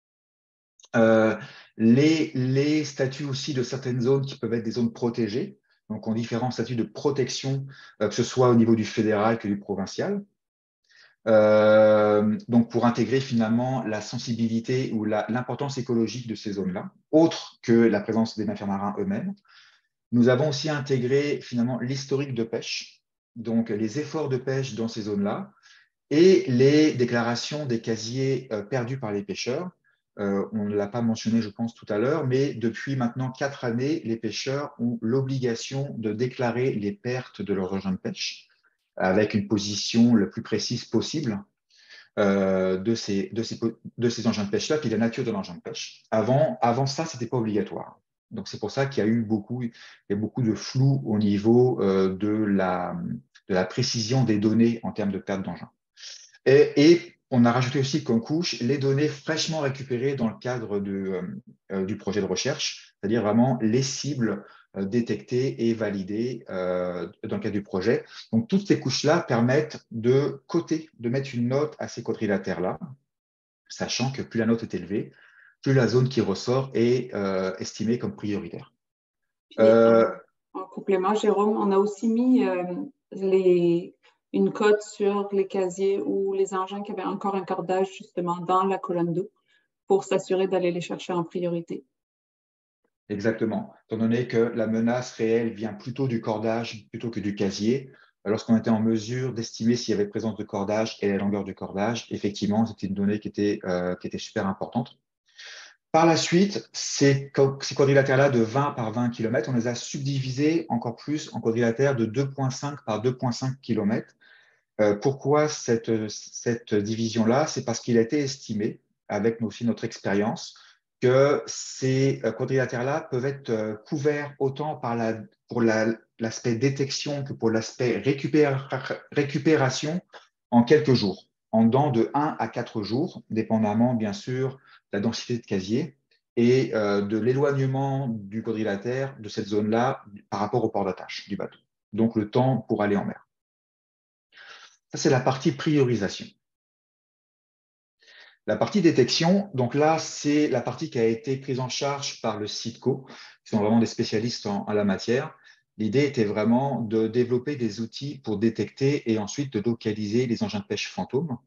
Les statuts aussi de certaines zones qui peuvent être des zones protégées, donc en différents statuts de protection, que ce soit au niveau du fédéral que du provincial. Donc pour intégrer finalement la sensibilité ou l'importance écologique de ces zones-là, autre que la présence des mammifères marins eux-mêmes. Nous avons aussi intégré finalement l'historique de pêche, donc les efforts de pêche dans ces zones-là, et les déclarations des casiers perdus par les pêcheurs. On ne l'a pas mentionné, je pense, tout à l'heure, mais depuis maintenant 4 années, les pêcheurs ont l'obligation de déclarer les pertes de leurs engins de pêche avec une position le plus précise possible de ces engins de pêche-là, puis la nature de l'engin de pêche. Avant ça, ce n'était pas obligatoire. Donc, c'est pour ça qu'il y a eu beaucoup de flou au niveau de la précision des données en termes de perte d'engin. Et on a rajouté aussi comme couche les données fraîchement récupérées dans le cadre du projet de recherche, c'est-à-dire vraiment les cibles détectées et validées dans le cadre du projet. Donc, toutes ces couches-là permettent de coter, de mettre une note à ces quadrilatères-là, sachant que plus la note est élevée, plus la zone qui ressort est estimée comme prioritaire. En complément, Jérôme, on a aussi mis une cote sur les casiers ou les engins qui avaient encore un cordage justement dans la colonne d'eau pour s'assurer d'aller les chercher en priorité. Exactement. Étant donné que la menace réelle vient plutôt du cordage plutôt que du casier, lorsqu'on était en mesure d'estimer s'il y avait présence de cordage et la longueur du cordage, effectivement, c'était une donnée qui était super importante. Par la suite, ces quadrilatères-là de 20 par 20 km, on les a subdivisés encore plus en quadrilatères de 2,5 par 2,5 km. Pourquoi cette division-là? C'est parce qu'il a été estimé, avec aussi notre expérience, que ces quadrilatères-là peuvent être couverts autant pour l'aspect détection que pour l'aspect récupération en quelques jours, en dedans de 1 à 4 jours, dépendamment bien sûr de la densité de casier et de l'éloignement du quadrilatère de cette zone-là par rapport au port d'attache du bateau. Donc le temps pour aller en mer. Ça, c'est la partie priorisation. La partie détection, donc là, c'est la partie qui a été prise en charge par le CIDCO, qui sont vraiment des spécialistes en la matière. L'idée était vraiment de développer des outils pour détecter et ensuite de localiser les engins de pêche fantômes.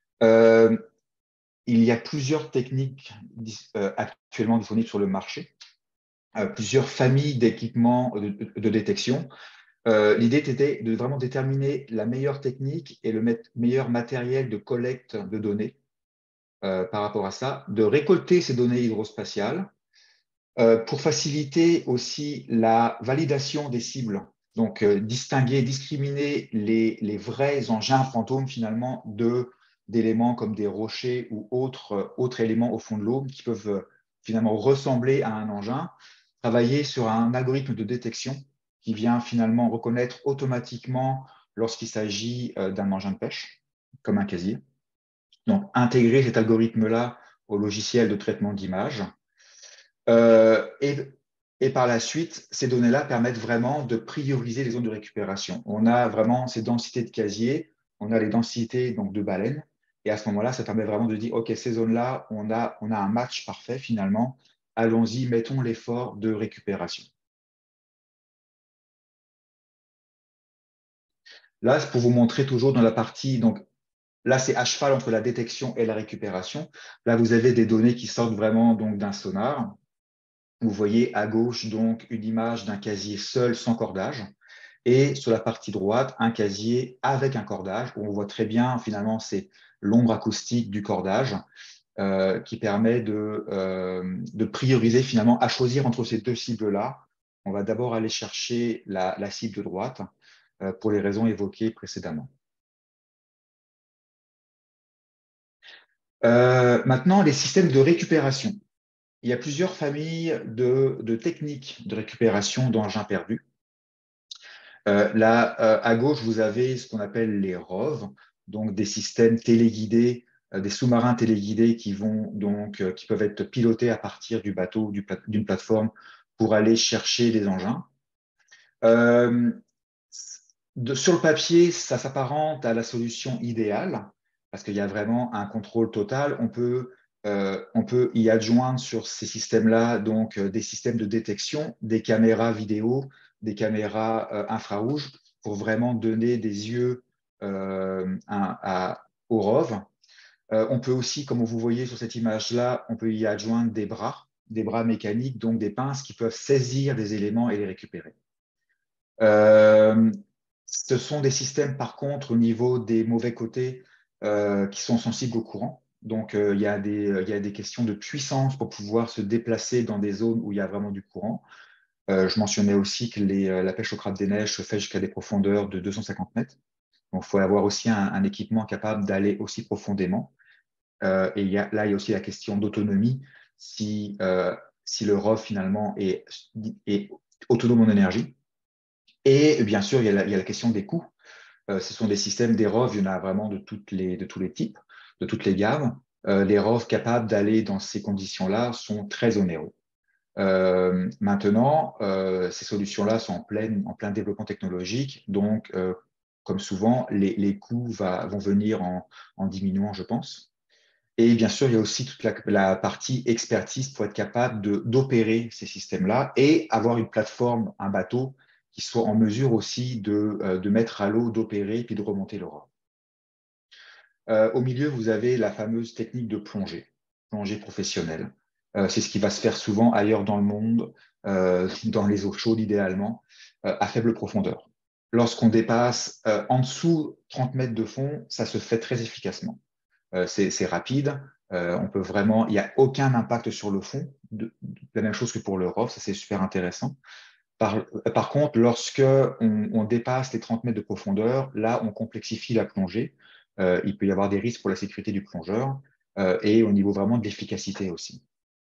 Il y a plusieurs techniques actuellement disponibles sur le marché, plusieurs familles d'équipements de détection. L'idée était de vraiment déterminer la meilleure technique et le meilleur matériel de collecte de données par rapport à ça, de récolter ces données hydrospatiales pour faciliter aussi la validation des cibles, donc discriminer les vrais engins fantômes finalement d'éléments comme des rochers ou autres éléments au fond de l'eau qui peuvent finalement ressembler à un engin, travailler sur un algorithme de détection qui vient finalement reconnaître automatiquement lorsqu'il s'agit d'un engin de pêche, comme un casier. Donc, intégrer cet algorithme-là au logiciel de traitement d'image. Et par la suite, ces données-là permettent vraiment de prioriser les zones de récupération. On a vraiment ces densités de casier, on a les densités donc, de baleines, et à ce moment-là, ça permet vraiment de dire, OK, ces zones-là, on a un match parfait finalement, allons-y, mettons l'effort de récupération. Là, c'est pour vous montrer toujours dans la partie, donc là, c'est à cheval entre la détection et la récupération. Là, vous avez des données qui sortent vraiment d'un sonar. Vous voyez à gauche donc une image d'un casier seul sans cordage. Et sur la partie droite, un casier avec un cordage, où on voit très bien, finalement, c'est l'ombre acoustique du cordage qui permet de prioriser, finalement, à choisir entre ces deux cibles-là. On va d'abord aller chercher la cible de droite pour les raisons évoquées précédemment. Maintenant, les systèmes de récupération. Il y a plusieurs familles de techniques de récupération d'engins perdus. Là, à gauche, vous avez ce qu'on appelle les ROV, donc des systèmes téléguidés, des sous-marins téléguidés qui peuvent être pilotés à partir du bateau, d'une plateforme pour aller chercher des engins. Sur le papier, ça s'apparente à la solution idéale parce qu'il y a vraiment un contrôle total. On peut y adjoindre sur ces systèmes-là donc des systèmes de détection, des caméras vidéo, des caméras infrarouges pour vraiment donner des yeux au ROV. On peut aussi, comme vous voyez sur cette image-là, on peut y adjoindre des bras mécaniques, donc des pinces qui peuvent saisir des éléments et les récupérer. Ce sont des systèmes, par contre, au niveau des mauvais côtés, qui sont sensibles au courant. Donc, il y a des questions de puissance pour pouvoir se déplacer dans des zones où il y a vraiment du courant. Je mentionnais aussi que la pêche au crabe des neiges se fait jusqu'à des profondeurs de 250 mètres. Donc, il faut avoir aussi un équipement capable d'aller aussi profondément. Et il y a aussi la question d'autonomie. Si le ROV, finalement, est autonome en énergie. Et bien sûr, il y a la question des coûts. Ce sont des systèmes, des ROV, il y en a vraiment de tous les types, de toutes les gammes. Les ROV capables d'aller dans ces conditions-là sont très onéreux. Maintenant, ces solutions-là sont en plein développement technologique, donc comme souvent, les coûts vont venir en diminuant, je pense. Et bien sûr, il y a aussi toute la partie expertise pour être capable d'opérer ces systèmes-là et avoir une plateforme, un bateau, qui soit en mesure aussi de mettre à l'eau, d'opérer, puis de remonter le ROV. Au milieu, vous avez la fameuse technique de plongée professionnelle. C'est ce qui va se faire souvent ailleurs dans le monde, dans les eaux chaudes idéalement, à faible profondeur. Lorsqu'on dépasse en dessous 30 mètres de fond, ça se fait très efficacement. C'est rapide, on peut vraiment, il n'y a aucun impact sur le fond, la même chose que pour le ROV, ça c'est super intéressant. Par contre, lorsque on dépasse les 30 mètres de profondeur, là on complexifie la plongée, il peut y avoir des risques pour la sécurité du plongeur et au niveau vraiment de l'efficacité aussi.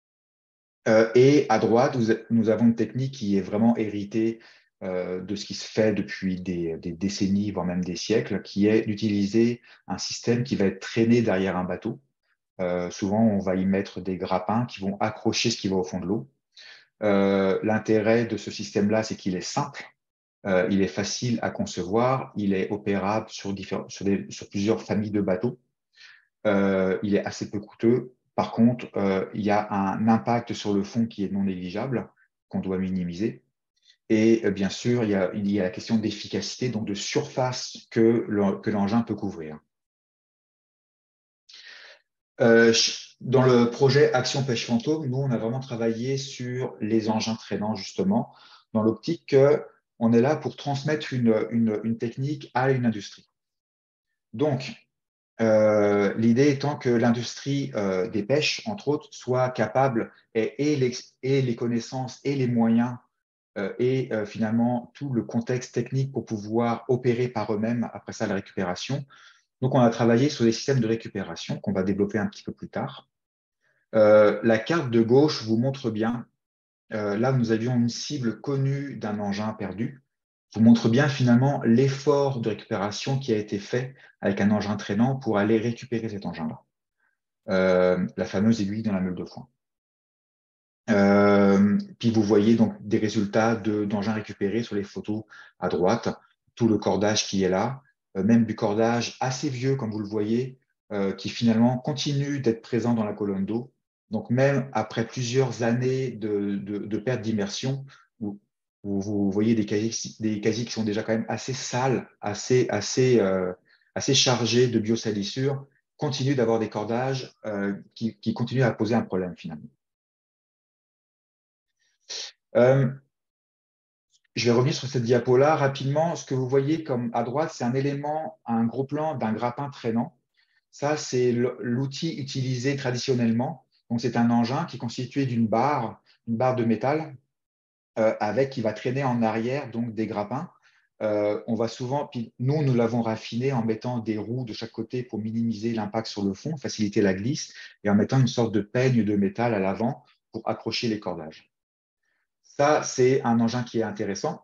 Et à droite, nous avons une technique qui est vraiment héritée de ce qui se fait depuis des décennies, voire même des siècles, qui est d'utiliser un système qui va être traîné derrière un bateau. Souvent, on va y mettre des grappins qui vont accrocher ce qui va au fond de l'eau. L'intérêt de ce système-là, c'est qu'il est simple, il est facile à concevoir, il est opérable sur plusieurs familles de bateaux, il est assez peu coûteux. Par contre, il y a un impact sur le fond qui est non négligeable, qu'on doit minimiser. Et bien sûr, il y a la question d'efficacité, donc de surface que l'engin peut couvrir. Dans le projet Action Pêche Fantôme, nous, on a vraiment travaillé sur les engins traînants, justement, dans l'optique qu'on est là pour transmettre une technique à une industrie. Donc, l'idée étant que l'industrie des pêches, entre autres, soit capable et les connaissances et les moyens et finalement tout le contexte technique pour pouvoir opérer par eux-mêmes après ça la récupération. Donc, on a travaillé sur des systèmes de récupération qu'on va développer un petit peu plus tard. La carte de gauche vous montre bien, là, nous avions une cible connue d'un engin perdu, vous montre bien finalement l'effort de récupération qui a été fait avec un engin traînant pour aller récupérer cet engin-là. La fameuse aiguille dans la meule de foin. Puis vous voyez donc des résultats d'engins récupérés sur les photos à droite, tout le cordage qui est là, même du cordage assez vieux, comme vous le voyez, qui finalement continue d'être présent dans la colonne d'eau. Donc même après plusieurs années de perte d'immersion, vous voyez des casiers qui sont déjà quand même assez sales, assez chargés de biosalissure, continuent d'avoir des cordages qui continuent à poser un problème finalement. je vais revenir sur cette diapo-là rapidement. Ce que vous voyez comme à droite, c'est un élément, un gros plan d'un grappin traînant. Ça, c'est l'outil utilisé traditionnellement. Donc, c'est un engin qui est constitué d'une barre de métal qui va traîner en arrière donc des grappins. On va souvent, puis nous l'avons raffiné en mettant des roues de chaque côté pour minimiser l'impact sur le fond, faciliter la glisse, et en mettant une sorte de peigne de métal à l'avant pour accrocher les cordages. Ça, c'est un engin qui est intéressant,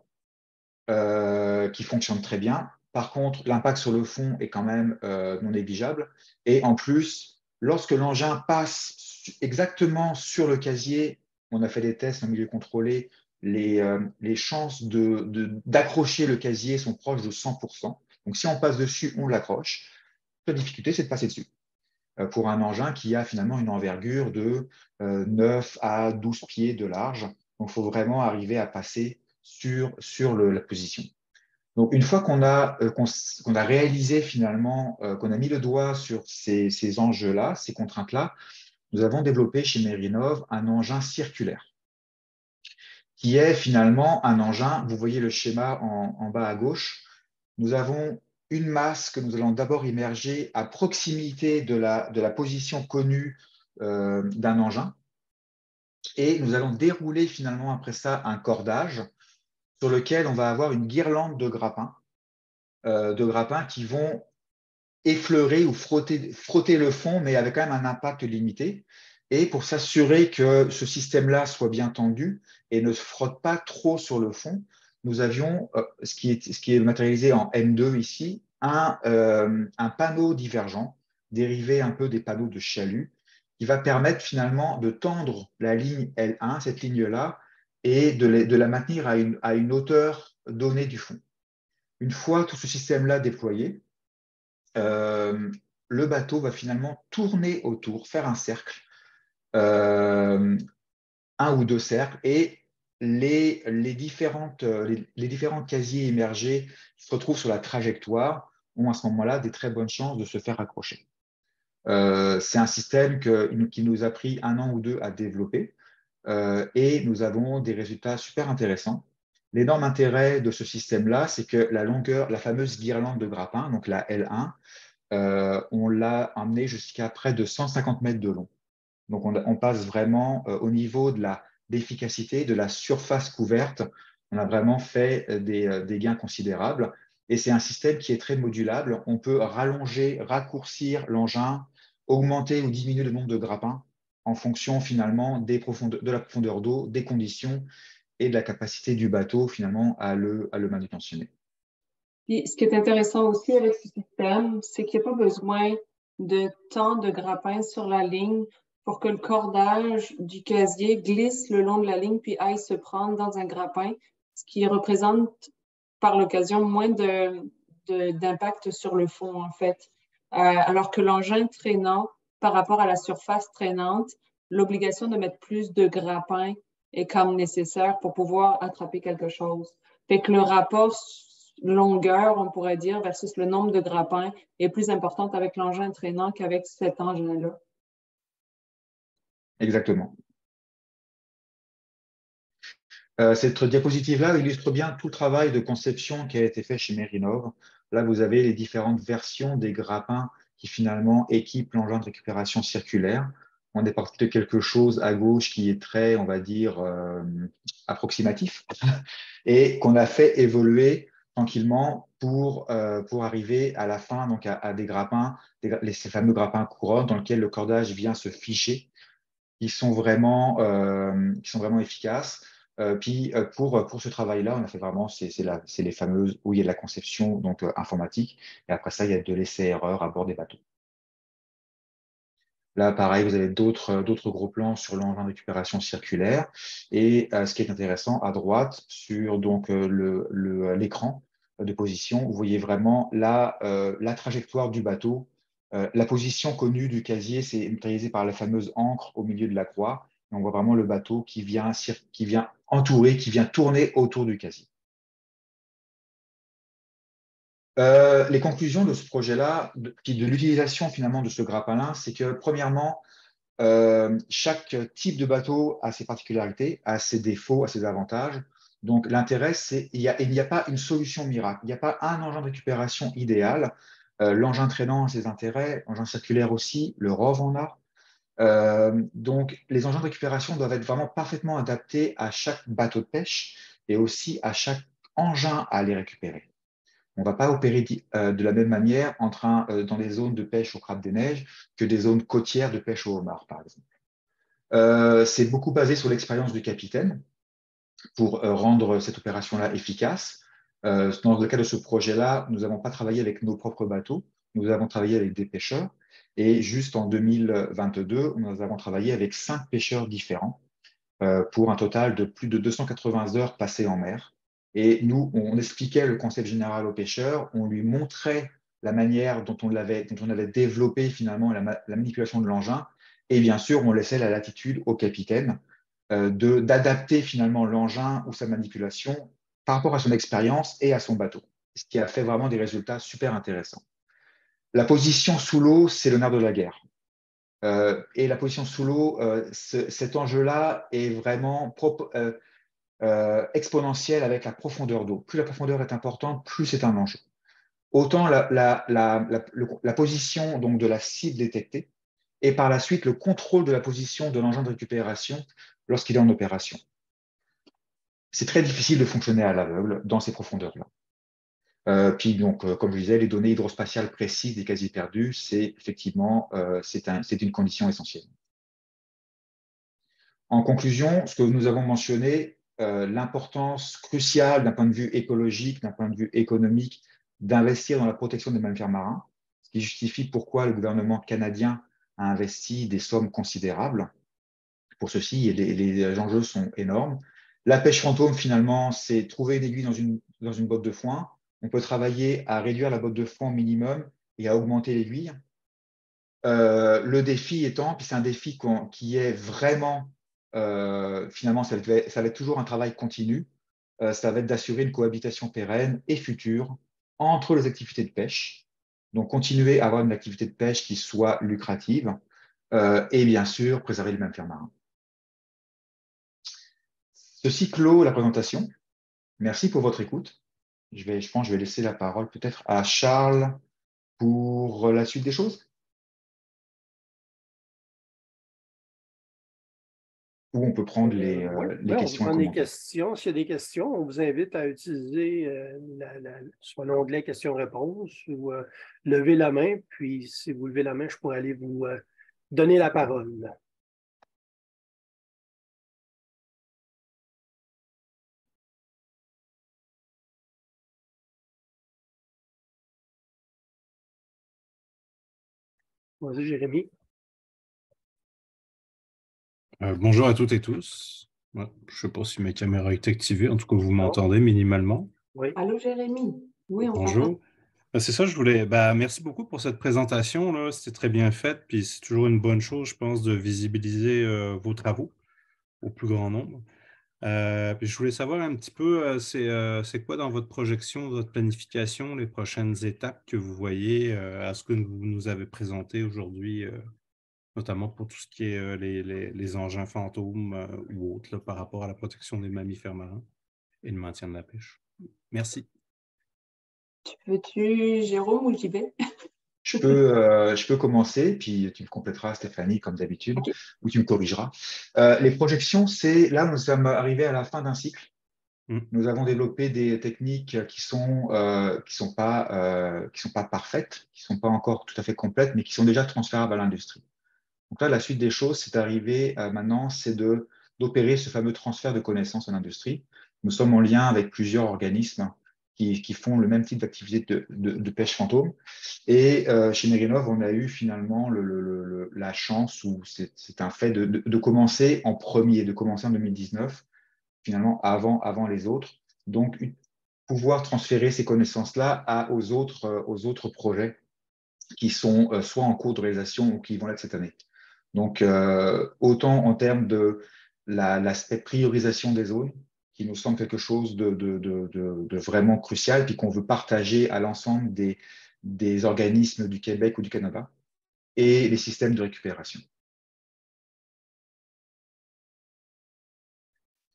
qui fonctionne très bien. Par contre, l'impact sur le fond est quand même non négligeable. Et en plus, lorsque l'engin passe exactement sur le casier, on a fait des tests en milieu contrôlé, les chances d'accrocher le casier sont proches de 100%. Donc, si on passe dessus, on l'accroche. La difficulté, c'est de passer dessus pour un engin qui a finalement une envergure de 9 à 12 pieds de large. Donc, il faut vraiment arriver à passer sur la position. Donc, une fois qu'on a réalisé finalement, qu'on a mis le doigt sur ces enjeux-là, ces contraintes-là, nous avons développé chez Merinov un engin circulaire qui est finalement un engin, vous voyez le schéma en bas à gauche, nous avons une masse que nous allons d'abord immerger à proximité de la position connue d'un engin, et nous allons dérouler finalement après ça un cordage sur lequel on va avoir une guirlande de grappins qui vont effleurer ou frotter le fond, mais avec quand même un impact limité. Et pour s'assurer que ce système-là soit bien tendu et ne se frotte pas trop sur le fond, nous avions, ce qui est matérialisé en M2 ici, un panneau divergent, dérivé un peu des panneaux de chalut, qui va permettre finalement de tendre la ligne L1, cette ligne-là, et de la maintenir à une hauteur donnée du fond. Une fois tout ce système-là déployé, le bateau va finalement tourner autour, faire un cercle, un ou deux cercles, et les différents casiers immergés qui se retrouvent sur la trajectoire ont à ce moment-là des très bonnes chances de se faire accrocher. C'est un système qui nous a pris 1 an ou 2 à développer, et nous avons des résultats super intéressants. L'énorme intérêt de ce système-là, c'est que la fameuse guirlande de grappin, donc la L1, on l'a emmené jusqu'à près de 150 mètres de long. Donc, on passe vraiment au niveau de l'efficacité, de la surface couverte. On a vraiment fait des gains considérables. Et c'est un système qui est très modulable. On peut rallonger, raccourcir l'engin, augmenter ou diminuer le nombre de grappins en fonction finalement de la profondeur d'eau, des conditions et de la capacité du bateau finalement à le manutentionner. Puis, ce qui est intéressant aussi avec ce système, c'est qu'il n'y a pas besoin de tant de grappins sur la ligne pour que le cordage du casier glisse le long de la ligne puis aille se prendre dans un grappin, ce qui représente par l'occasion moins d'impact sur le fond, en fait. Alors que l'engin traînant, par rapport à la surface traînante, l'obligation de mettre plus de grappins est comme nécessaire pour pouvoir attraper quelque chose. Fait que le rapport longueur, on pourrait dire, versus le nombre de grappins est plus importante avec l'engin traînant qu'avec cet engin-là. Exactement. Cette diapositive-là illustre bien tout le travail de conception qui a été fait chez Merinov. Là, vous avez les différentes versions des grappins qui finalement équipent l'engin de récupération circulaire. On est parti de quelque chose à gauche qui est très, on va dire, approximatif et qu'on a fait évoluer tranquillement pour arriver à la fin donc à des grappins, ces fameux grappins couronnes dans lesquels le cordage vient se ficher, qui sont vraiment efficaces. Puis pour ce travail-là, on a fait vraiment, c'est les fameuses où il y a de la conception donc informatique, et après ça, il y a de l'essai-erreur à bord des bateaux. Là, pareil, vous avez d'autres gros plans sur l'engin de récupération circulaire. Et ce qui est intéressant, à droite, sur donc l'écran de position, vous voyez vraiment la trajectoire du bateau. La position connue du casier, c'est matérialisé par la fameuse ancre au milieu de la croix. Et on voit vraiment le bateau qui vient entourer, qui vient tourner autour du casier. Les conclusions de ce projet-là, de l'utilisation finalement de ce grappin-là, c'est que premièrement, chaque type de bateau a ses particularités, a ses défauts, a ses avantages. Donc, l'intérêt, c'est qu'il n'y a pas une solution miracle. Il n'y a pas un engin de récupération idéal. L'engin traînant a ses intérêts, l'engin circulaire aussi, le ROV en a. Donc, les engins de récupération doivent être vraiment parfaitement adaptés à chaque bateau de pêche et aussi à chaque engin à les récupérer. On ne va pas opérer de la même manière dans les zones de pêche au crabe des neiges que des zones côtières de pêche au homard, par exemple. C'est beaucoup basé sur l'expérience du capitaine pour rendre cette opération-là efficace. Dans le cas de ce projet-là, nous n'avons pas travaillé avec nos propres bateaux, nous avons travaillé avec des pêcheurs. Et juste en 2022, nous avons travaillé avec 5 pêcheurs différents pour un total de plus de 280 heures passées en mer. Et nous, on expliquait le concept général au pêcheur, on lui montrait la manière dont on avait développé finalement la manipulation de l'engin. Et bien sûr, on laissait la latitude au capitaine d'adapter finalement l'engin ou sa manipulation par rapport à son expérience et à son bateau, ce qui a fait vraiment des résultats super intéressants. La position sous l'eau, c'est le nerf de la guerre. Et la position sous l'eau, cet enjeu-là est vraiment exponentiel avec la profondeur d'eau. Plus la profondeur est importante, plus c'est un enjeu. Autant la position donc, de la cible détectée et par la suite le contrôle de la position de l'engin de récupération lorsqu'il est en opération. C'est très difficile de fonctionner à l'aveugle dans ces profondeurs-là. Puis donc, comme je disais, les données hydrospatiales précises des casiers perdus, c'est effectivement c'est une condition essentielle. En conclusion, ce que nous avons mentionné, l'importance cruciale d'un point de vue écologique, d'un point de vue économique, d'investir dans la protection des mammifères marins, ce qui justifie pourquoi le gouvernement canadien a investi des sommes considérables pour ceci, et les enjeux sont énormes. La pêche fantôme, finalement, c'est trouver une aiguille dans une botte de foin. On peut travailler à réduire la botte de foin au minimum et à augmenter l'aiguille. Le défi étant, puis c'est un défi qui est vraiment, finalement, ça va être toujours un travail continu. Ça va être d'assurer une cohabitation pérenne et future entre les activités de pêche. Donc, continuer à avoir une activité de pêche qui soit lucrative et bien sûr, préserver les mammifères marins. Ceci clôt la présentation. Merci pour votre écoute. Je pense que je vais laisser la parole peut-être à Charles pour la suite des choses. Ou on peut prendre les questions. On peut prendre les questions. S'il y a des questions, on vous invite à utiliser soit l'onglet questions-réponses ou lever la main. Puis, si vous levez la main, je pourrais aller vous donner la parole. Vas-y, Jérémy. Bonjour à toutes et tous. Ouais, je ne sais pas si ma caméra est activée. En tout cas, vous m'entendez minimalement. Oui. Allô, Jérémy. Oui, on Bonjour. C'est ça, je voulais. Merci beaucoup pour cette présentation. C'était très bien fait. Puis c'est toujours une bonne chose, je pense, de visibiliser vos travaux au plus grand nombre. Puis je voulais savoir un petit peu, c'est quoi dans votre projection, votre planification, les prochaines étapes que vous voyez à ce que vous nous avez présenté aujourd'hui, notamment pour tout ce qui est les engins fantômes ou autres par rapport à la protection des mammifères marins et le maintien de la pêche. Merci. Veux-tu, Jérôme, ou j'y vais? Je peux commencer, puis tu me compléteras, Stéphanie, comme d'habitude, Okay. ou tu me corrigeras. Les projections, là, nous sommes arrivés à la fin d'un cycle. Nous avons développé des techniques qui sont pas parfaites, qui sont pas encore tout à fait complètes, mais qui sont déjà transférables à l'industrie. Donc là, la suite des choses, c'est d'arriver maintenant, c'est d'opérer ce fameux transfert de connaissances à l'industrie. Nous sommes en lien avec plusieurs organismes qui font le même type d'activité de pêche fantôme. Et chez Merinov, on a eu finalement la chance, ou c'est un fait, de commencer en premier, de commencer en 2019, finalement avant les autres. Donc, pouvoir transférer ces connaissances-là aux autres projets qui sont soit en cours de réalisation ou qui vont l'être cette année. Donc, autant en termes de l'aspect priorisation des zones, qui nous semble quelque chose de vraiment crucial, puis qu'on veut partager à l'ensemble des organismes du Québec ou du Canada, et les systèmes de récupération.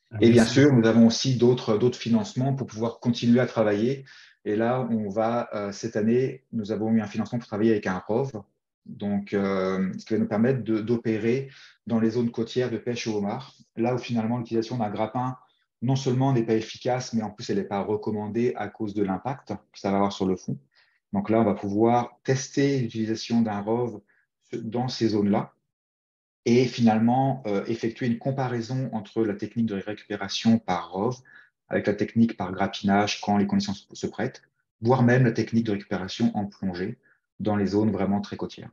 Et bien Merci sûr, beaucoup. nous avons aussi d'autres financements pour pouvoir continuer à travailler. Et là, cette année, nous avons eu un financement pour travailler avec un ROV, donc, ce qui va nous permettre d'opérer dans les zones côtières de pêche au homard, là où finalement l'utilisation d'un grappin, non seulement n'est pas efficace, mais en plus, elle n'est pas recommandée à cause de l'impact que ça va avoir sur le fond. Donc là, on va pouvoir tester l'utilisation d'un ROV dans ces zones-là et finalement effectuer une comparaison entre la technique de récupération par ROV avec la technique par grappinage quand les conditions se prêtent, voire même la technique de récupération en plongée dans les zones vraiment très côtières.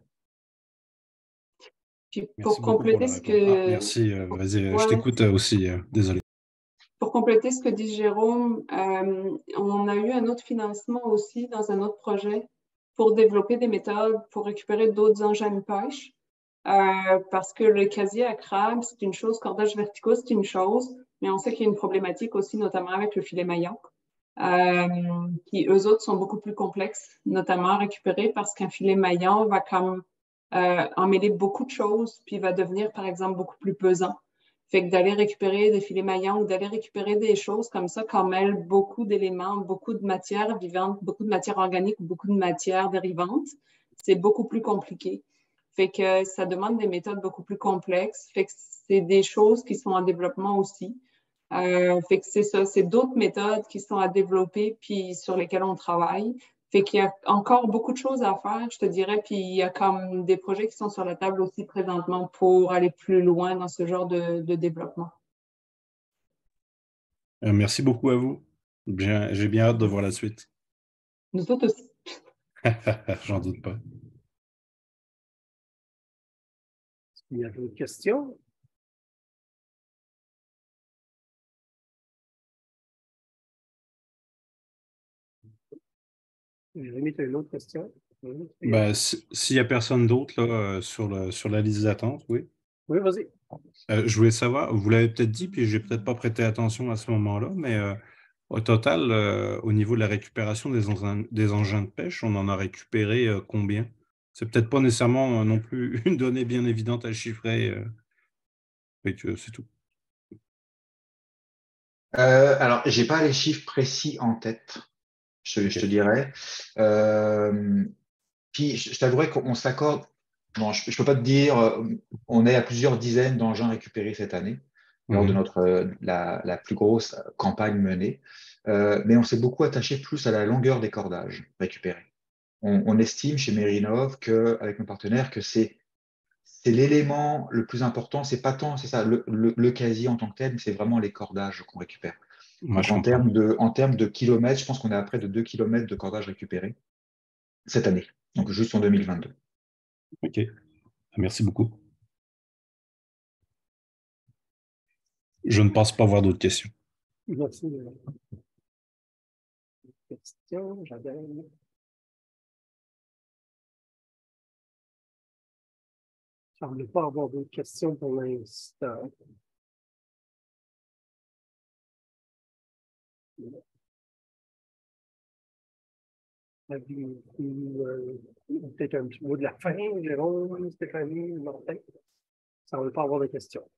Puis Merci pour beaucoup pour compléter la ce réponse. Ah, que, merci. Vas-y, je ouais, t'écoute aussi. Désolé. pour compléter ce que dit Jérôme, on a eu un autre financement aussi dans un autre projet pour développer des méthodes pour récupérer d'autres engins de pêche. Parce que le casier à crabe, c'est une chose, cordage verticaux, c'est une chose, mais on sait qu'il y a une problématique aussi, notamment avec le filet maillon, qui eux autres sont beaucoup plus complexes, notamment à récupérer parce qu'un filet maillon va comme emmêler beaucoup de choses, puis va devenir, par exemple, beaucoup plus pesant. Fait que d'aller récupérer des filets maillons ou d'aller récupérer des choses comme ça, qu'on mêle beaucoup d'éléments, beaucoup de matières vivantes, beaucoup de matières organiques, beaucoup de matières dérivantes, c'est beaucoup plus compliqué. Fait que ça demande des méthodes beaucoup plus complexes. Fait que c'est des choses qui sont en développement aussi. Fait que c'est ça, c'est d'autres méthodes qui sont à développer puis sur lesquelles on travaille. Fait qu'il y a encore beaucoup de choses à faire, je te dirais, puis il y a comme des projets qui sont sur la table aussi présentement pour aller plus loin dans ce genre de développement. Merci beaucoup à vous. J'ai bien hâte de voir la suite. Nous autres aussi. J'en doute pas. Il y a d'autres questions? Jérémy, tu as une autre question? Oui, Ben, s'il n'y a personne d'autre là, sur la liste d'attente, oui. oui, vas-y. Je voulais savoir, vous l'avez peut-être dit, puis j'ai peut-être pas prêté attention à ce moment-là, mais au total, au niveau de la récupération des engins de pêche, on en a récupéré combien? C'est peut-être pas nécessairement non plus une donnée bien évidente à chiffrer, mais que c'est tout. Alors, je n'ai pas les chiffres précis en tête, je te Ok. dirais. Puis, je t'avouerais qu'on s'accorde. Bon, je ne peux pas te dire, on est à plusieurs dizaines d'engins récupérés cette année, lors de Mhm. la plus grosse campagne menée. Mais on s'est beaucoup attaché plus à la longueur des cordages récupérés. On estime chez Merinov avec nos partenaires que c'est l'élément le plus important. C'est pas tant, c'est ça, le casier en tant que tel, mais c'est vraiment les cordages qu'on récupère. Moi, Donc je comprends. en termes de kilomètres, je pense qu'on est à près de 2 kilomètres de cordages récupérés cette année, donc juste en 2022. Ok. Merci beaucoup. Je ne pense pas avoir d'autres questions. Merci. Question, j'avais. Je ne semble pas avoir d'autres questions pour l'instant. Peut-être un petit mot de la fin, Jérôme, Stéphanie, Martin. Ça ne veut pas avoir de questions.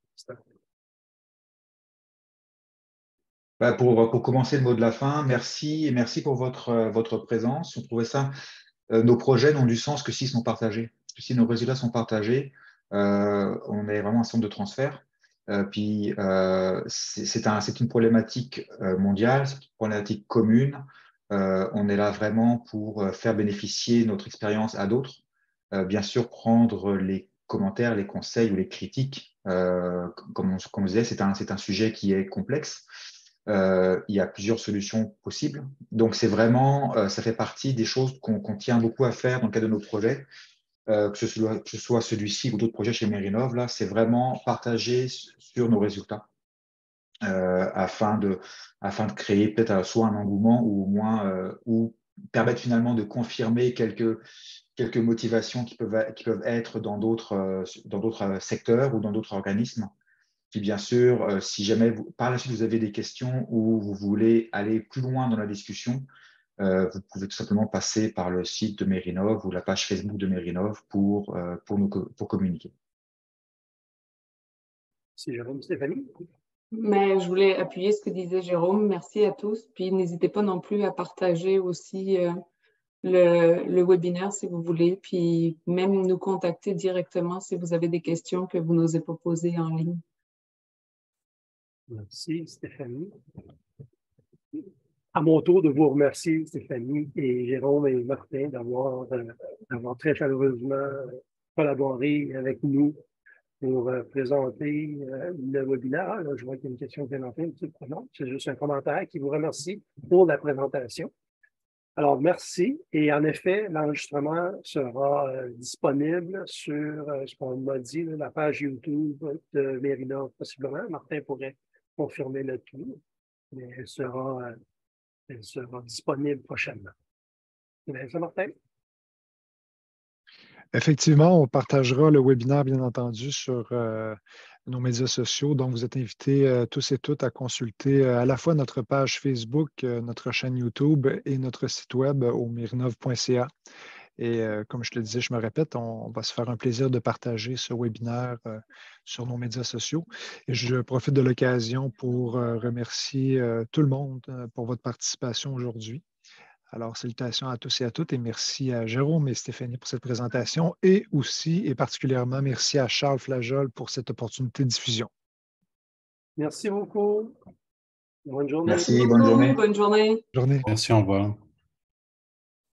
Bah, pour commencer le mot de la fin, merci et merci pour votre présence. On trouvait ça, nos projets n'ont du sens que s'ils sont partagés. Si nos résultats sont partagés, on est vraiment un centre de transfert. Puis c'est une problématique mondiale, c'est une problématique commune. On est là vraiment pour faire bénéficier notre expérience à d'autres. Bien sûr, prendre les commentaires, les conseils ou les critiques. Comme on disait, c'est un sujet qui est complexe. Il y a plusieurs solutions possibles. Donc, c'est vraiment, ça fait partie des choses qu'on tient beaucoup à faire dans le cadre de nos projets, que ce soit celui-ci ou d'autres projets chez Merinov. Là, c'est vraiment partager sur nos résultats afin de créer peut-être soit un engouement ou au moins ou permettre finalement de confirmer quelques motivations qui peuvent être dans d'autres secteurs ou dans d'autres organismes. Puis bien sûr, si jamais par la suite vous avez des questions ou vous voulez aller plus loin dans la discussion, vous pouvez tout simplement passer par le site de Merinov ou la page Facebook de Merinov pour communiquer. C'est Jérôme, Stéphanie. Mais je voulais appuyer ce que disait Jérôme. Merci à tous. Puis n'hésitez pas non plus à partager aussi le webinaire si vous voulez. Puis même nous contacter directement si vous avez des questions que vous n'osez pas poser en ligne. Merci, Stéphanie. À mon tour de vous remercier, Stéphanie et Jérôme et Martin, d'avoir très chaleureusement collaboré avec nous pour présenter le webinaire. Là, je vois qu'il y a une question qui vient d'entrer. Non, c'est juste un commentaire qui vous remercie pour la présentation. Alors, merci. Et en effet, l'enregistrement sera disponible sur ce qu'on m'a dit, là, la page YouTube de Mérinov, possiblement. Martin pourrait confirmer le tout, mais elle sera disponible prochainement. C'est bien ça, Martin? Effectivement, on partagera le webinaire, bien entendu, sur nos médias sociaux. Donc, vous êtes invités tous et toutes à consulter à la fois notre page Facebook, notre chaîne YouTube et notre site web au mirinov.ca. Et comme je te le disais, je me répète, on va se faire un plaisir de partager ce webinaire sur nos médias sociaux. Et je profite de l'occasion pour remercier tout le monde pour votre participation aujourd'hui. Alors, salutations à tous et à toutes et merci à Jérôme et Stéphanie pour cette présentation et aussi et particulièrement merci à Charles Flageol pour cette opportunité de diffusion. Merci beaucoup. Bonne journée. Merci, bonne journée. Bonne journée. Bonne journée. Merci, au revoir.